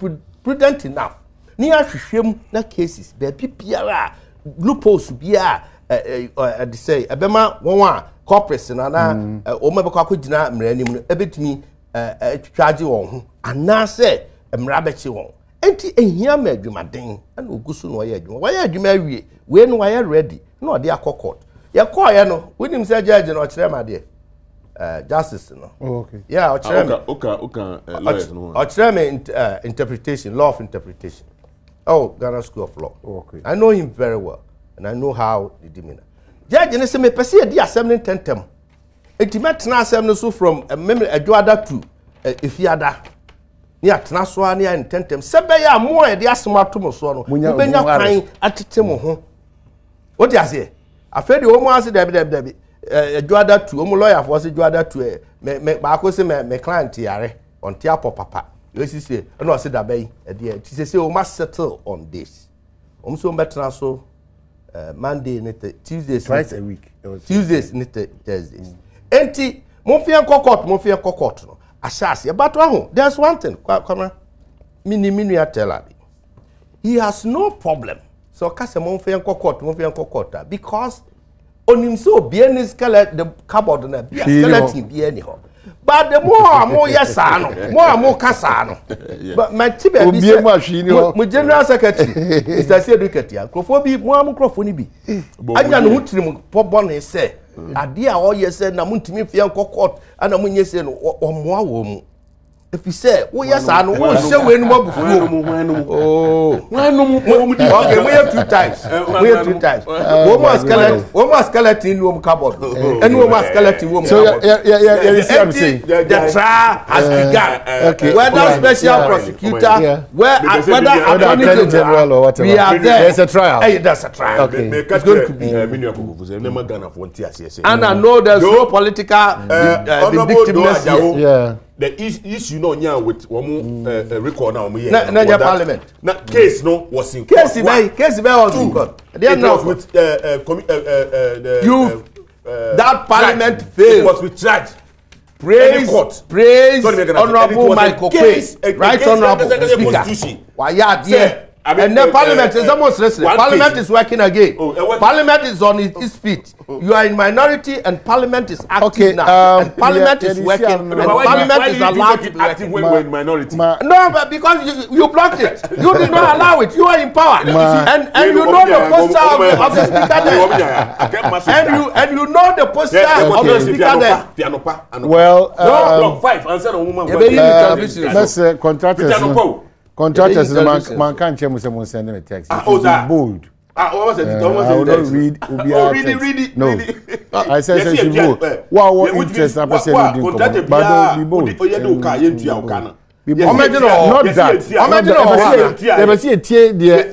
Near him na cases, baby Piara, loopholes biya, they say, a bema one corporate, and o mabako dina mrenim, a bit me charge on, and now say, a mrabechi one. Enti ehia ma adwuma den na ogusu no ya adwuma why adwuma wie we no why ready no de akokot ye call ye no winim say judge no kire ma de justice no Okay. yeah o kire me Okay. Lawyers no. o kire me interpretation law of interpretation Ghana School of Law. Okay. I know him very well and I know how the demeanor judge ne say me pese e di assembly tentem enti metena assembly so from memory adwada to efiada ni atena so ani intentem sebe ya mo e de asema to mo so no benya kan atete mo ho what you say afedi o mo ase dabi adwada to o mo lawyer for se adwada to me ba ko se me client yare on tia papa you see say no ase dabai e de ti say o must settle on this o mo so betena so Monday and Tuesdays Twice a week. Tuesdays and Thursdays enti mo fi kokot no asase but there's one thing camera mini tell her he has no problem So kase mo fe court because onim so be any skeleton the cupboard na be skeleton be any ho. But the more yes more kasa no. But my tibe be say general secretary Mr. Seduketia crofo bi mo crofo ni bi. Anya no hutirim pobon e say ade a o yese na muntimi fe court ana munye se no omoa wo mu. If you say, oh yes, I know, show when okay, we have 2 times. We have 2 times. One skeleton, one cupboard, and one skeleton, one. So, the trial has begun. Okay. Whether special prosecutor, whether attorney general or whatever, we are there. There's a trial. Hey, that's a trial. Okay. It's going to be. And I know there's no political vindictiveness here. Yeah. The issue no nya with one record now me na parliament na case no was in court case was in court it was with that parliament failed. It was with judge praise honorable Michael Quay, right honorable speaker why yeah and the parliament is almost listening. Parliament is working again. Parliament is on its feet. You are in minority and parliament is active now. And parliament is working. And parliament is allowed to be active when we're in minority. No, but because you blocked it. You did not allow it. You are in power. And you know the poster of the speaker there. And you know the poster of the speaker there. Well, block 5 answer a woman. That's contractors. Contractors, man can't change someone sending a text. Bold. What was it? I will not read. Read it. No. I said she bold. What interest I'm saying? But be bold. Not that. Never see a tear there.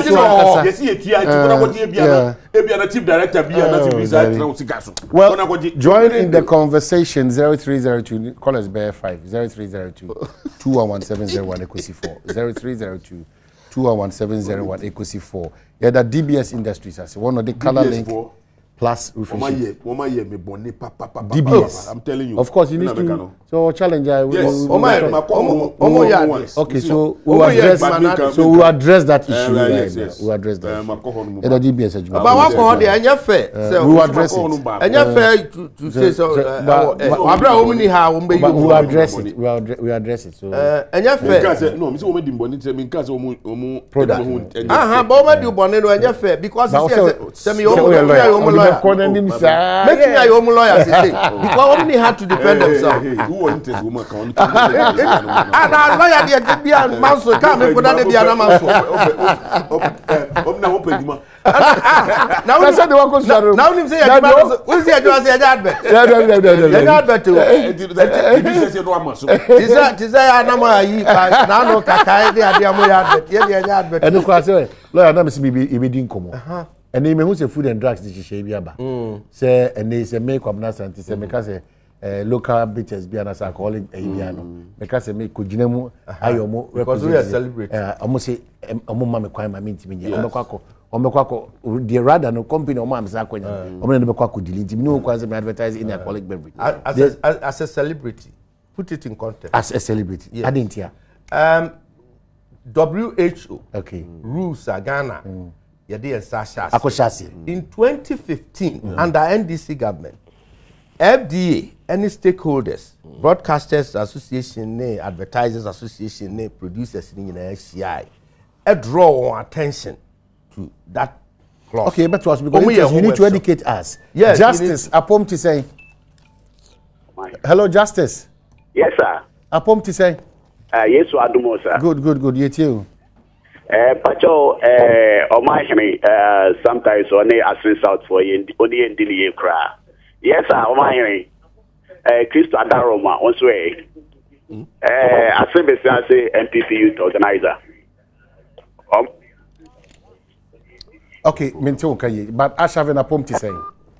Well, join in the conversation 0302. Call us bear 5 0302 211701 equals 4 0302 211701 equals 4. Yeah, the DBS Industries as one of the color link. Plus DBS. I'm telling you. Of course, you need to. So challenger. Yes. Okay, so we will address that issue. Yes. We address that. The DBS. But what for the anya fair? We will address it. Anya fair to say so. We will address it. We address it. So anya fair. No, me say we dimbo ni say me nka say omo product. But we do bonne no anya fair because say me lawyer. Make me a lawyer say because only had to defend themselves. Who want this woman can? And our lawyer dey be a man so come me put that be a man so. Now I said the one goes to now him say we say you say advert. This anama yi na no kakai dey adiamo advert. Ye dey advert. And of course lawyer na me say be din komo. And they may who say food and drugs this is biaba. Say and they say make kwabna santi say make say local beaches be an alcoholic biano. Make say make kujinemu ayomo because we are celebrating. Almost say omo mama kwa ma minti minye. Omekwako the rather no company omo am sa kwanya. Omo no bekwako delete. Me no kwa say advertise in alcoholic beverage. As a celebrity. Put it in context. As a celebrity. Yes. I didn't hear. WHO rules Ghana. In 2015, under NDC government, FDA, any stakeholders, Broadcasters Association, Advertisers Association, Producers in HCI, draw attention to that clause. Okay, but was because you need to educate us. Yes, Justice, Apom to say. Hello, Justice. Yes, sir. Apom to say. Yes, sir. Sir. Good. You too. Pacho, Omahimi, sometimes on the Assin South for only in Dilly cry. Yes, sir, Omahimi, Christo Adaroma, on sway. I say MPP youth organizer. Okay, Minto Kaye, but I have an appointment to say.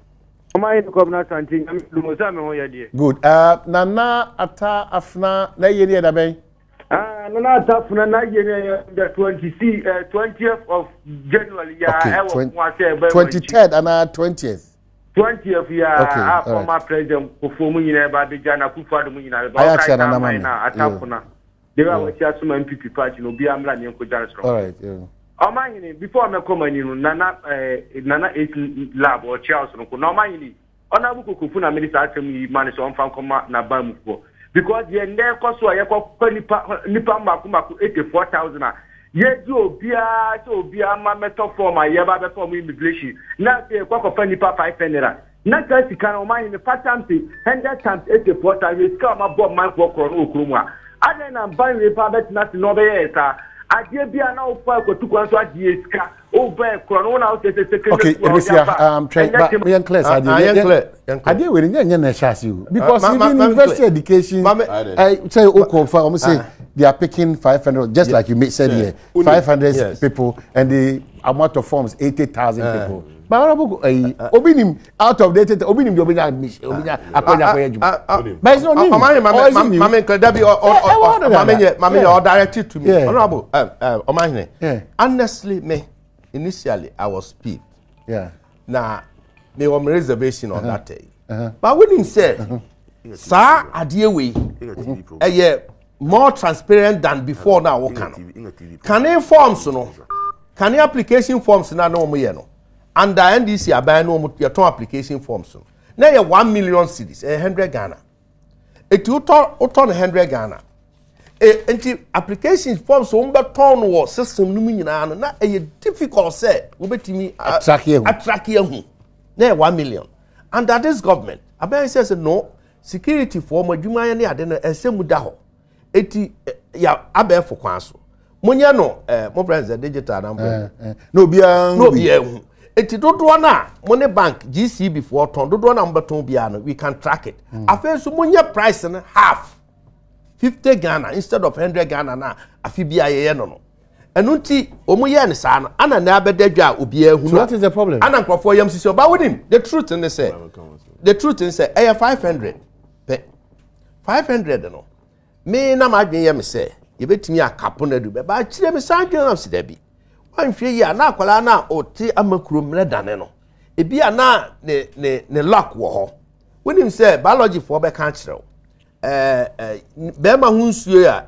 Good. Nana Ata Afna, Nayeni Dabe. No, tough na the 20th of January. Yeah, okay, 23rd and 20th. 20th, yeah. Former president performing in Abidjan, Kufa, the Munina. I actually Atapuna. They were with Yasuma MPP party, no be Amlan Yanko Johnson. All right, Omani before me come in nana is lab or Charles no Omani Honorable Kufuna Minister Atemi manage on fan come na bamuko because the end cost so nipa makumaku 84,000 ye do bia ma meto for my yaba be for immigration na say kwa nipa 500 na kasi kan Omani the first time 100 times 84,000 is come about man for kro okrumwa aden na ban we pa bet na no be yesa adie bia na ofa ko tukwan so adie ska over kro na o se okay try but we clear adie we nya chance because even university education I say o confirm say they are picking 500 just like you said here 500 people and the amount of forms 80,000 people. But obinim out of data obinim the obinya admission obinya akonya but it's not new mama Dabi or directed to me honorable Omahine honestly me initially I was peeved now me was reservation on that day but when him said sir adie we more transparent than before now can forms no can application forms na no mo ye no under NDC aban no your ton application forms so na ye 1 million cedis 100 Ghana it you ton 100 Ghana enti application forms so mbe ton wo system no nyina no na e difficult say we betimi attract hu na 1 million under this government aban says no security for mo adwuma ne ade no esemu da ho eti ya aban fo kwan so munya no mo friends digital number no bia hu eti dodo na money bank GCB for ton dodo na mbeton bia no we can track it afa so munya price na half 50 Ghana instead of 100 Ghana na afi bia ye no enunti omuye ne sa no ana na abedadwa obia hu no what is the problem ana nkrofo yam sisi oba within the truth in say 500 pe 500 no me na ma dwen yam say ye betimi akapo na du be ba kire me san dwen am si da bi anhwe ya na akwala na oti amakuro mre dane no ebi ana ne lock wo ho wenim say biology for be kan kire be ma hu nsuo ya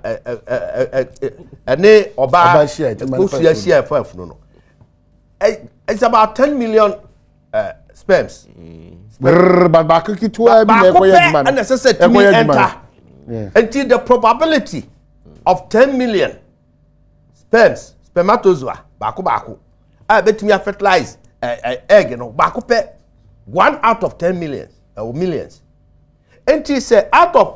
ene oba share for afunu no it's about 10 million sperms ba kitua bi na ekoye dman and necessary to enter until the probability of 10 million spermatozoa baako betimi fertilize egg no baako pe 1 out of 10 millions or millions enti say out of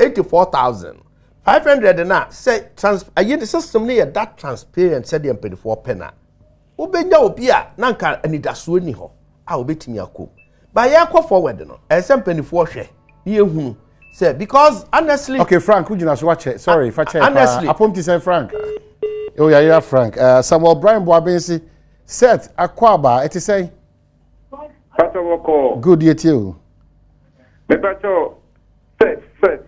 84,500 na say the system near that transparent said the 24 pena obenya obi a na nka anidaso ni ho a obetimi akom ba ye akọ forward no esem 24 hwe ye hunu say because honestly okay Frank ujina so wache sorry fa che honestly apomti say Frank oh yeah Frank Samuel Brian Boabensi set akwaba eti say Pastor Woko good yet you me pacho set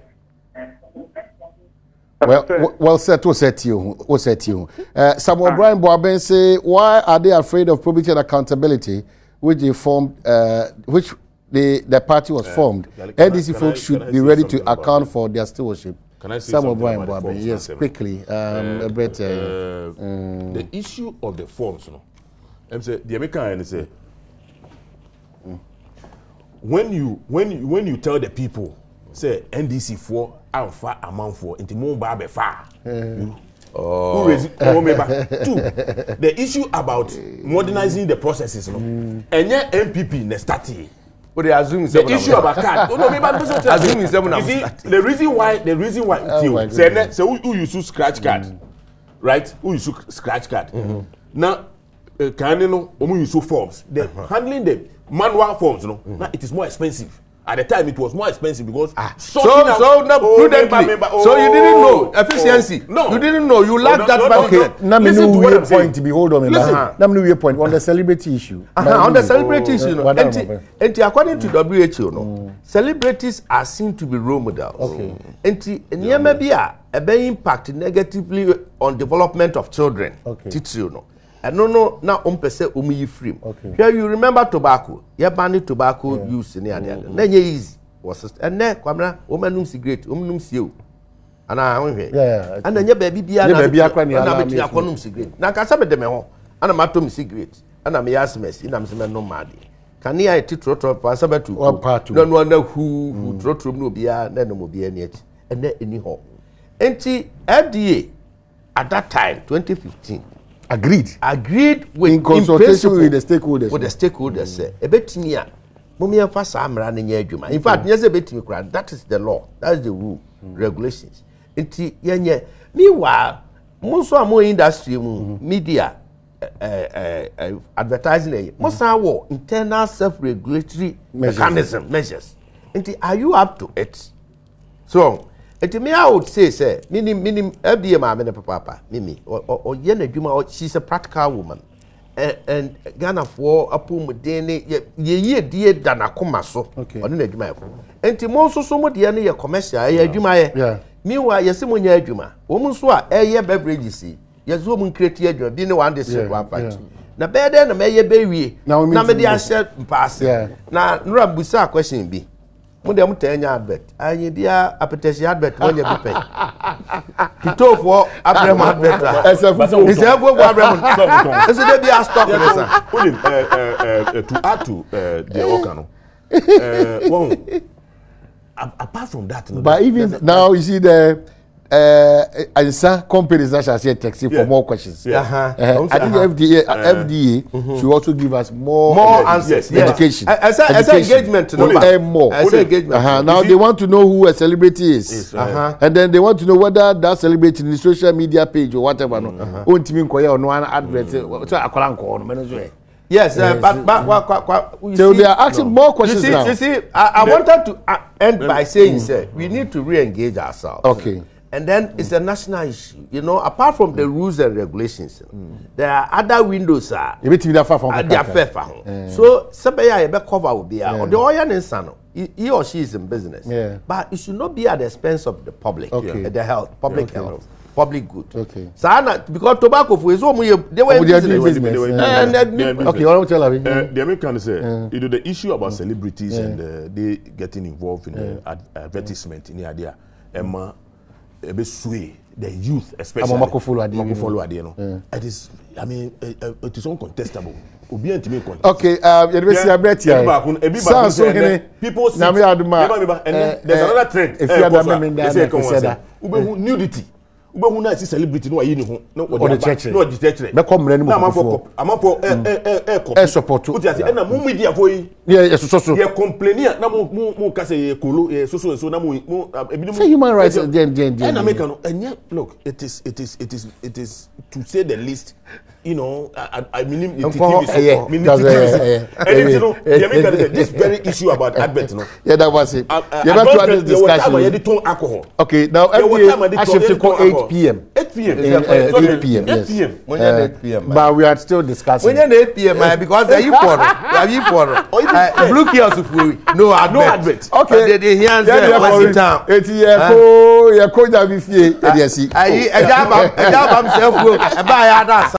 well set to set you Samuel Brian Boabensi why are they afraid of probity and accountability which they formed which the party was formed NDC folks should be ready to account for their stewardship. Can I say something about forms? Yes, quickly. The issue of the forms, no. I'm saying the American say when you tell the people say NDC 4 and far amount for into more babe far. Two, the issue about modernizing the processes, no. And yeah, MPP ne started. They assume the issue about card. The reason why say who use scratch card, right? Who use scratch card? Now, can you know who use forms? They handling the manual forms, no. Now it is more expensive. At the time, it was more expensive because prudently. So you didn't know efficiency. No, you didn't know. You lacked that. Okay, now me know your point to be hold on. Now me know your point on the celebrity issue. On the celebrity issue, no. And according to WHO, no, celebrities are seen to be role models. Okay. And maybe a impact negatively on development of children. Okay. Teach you, no. And no, now pese umu free. Okay. Here you remember tobacco. You ban tobacco use in the other. Then easy was and then kwamra woman cigarette, cigarette. ana wonhwe Yeah. ana nya baby bia na baby akwa ni ala me akonom cigarette na ka sabe de me ho ana matom cigarette ana me yasmes ina me se no made kan ya titrotro pa sabe tu no na hu trotro no bia na no bia ni achi ene eni ho enti FDA at that time 2015 agreed with in consultation with the stakeholders say ebetimi a momia fa sa amra na nya adwuma in fact nya say ebetimi kura that is the law, that is the rule, regulations enti yenye meanwhile monso amo industry mu media advertising mosa wo internal self regulatory measures enti are you up to it? So me I would say minim FDA ma me papa mimi o ye na adwuma, she's a practical woman and Ghana for apomuden ye die da na koma so ono na adwuma yako enti mo so so mo de na ye commercial ye adwuma ye meanwhile ye se mo nya adwuma wo mo so a ye beverages ye zo mo create adwuma bi ne one day say one patch na be dey na me ye be wie na me dey share pass na nura busa question bi mo dem tanya advert anyi dia appetition advert wonye bi pe pitofo abrem advert esefo abrem eso dey be a stock to add to the okano one apart from that but even now you see the and some companies that shall say taxi for more questions. I think FDA should also give us more answers, education. As engagement, more. Now they want to know who a celebrity is, and then they want to know whether that celebrity in the social media page or whatever. No one yes, but so they are asking more questions now. You see, I wanted to end by saying, we need to re-engage ourselves. Okay. And then it's a national issue. You know, apart from the rules and regulations, there are other windows. They are fair. So, somebody cover will be or the oil and son. He or she is in business. But it should not be at the expense of the public, the health, public health. Public good. Okay. So, because tobacco for his own, they were business. Okay, what I'm telling you, the Americans say, you know, the issue about celebrities and they getting involved in the advertisement in the idea, Emma. The youth, especially. It is, I mean, it is uncontestable. Okay, people see. There's another trend. They say, nudity. Ube na isi celebrity no ayi ni ho no the church me come mre ni mo amafo support na mo media for yi so ye complaining na mo ka say kolo so na mo ebi say human rights and make no look it is to say the least, you know, I mean this very issue about advert, no. Yeah, that was it. You have to have this discussion. Alcohol. Okay, now I shift to call 8 p.m. 8 p.m. 8 p.m. Yes. 8 p.m. But we are still discussing. When you're 8 p.m. because they're blue kiosk no advert. Okay. They hear town. 8 years.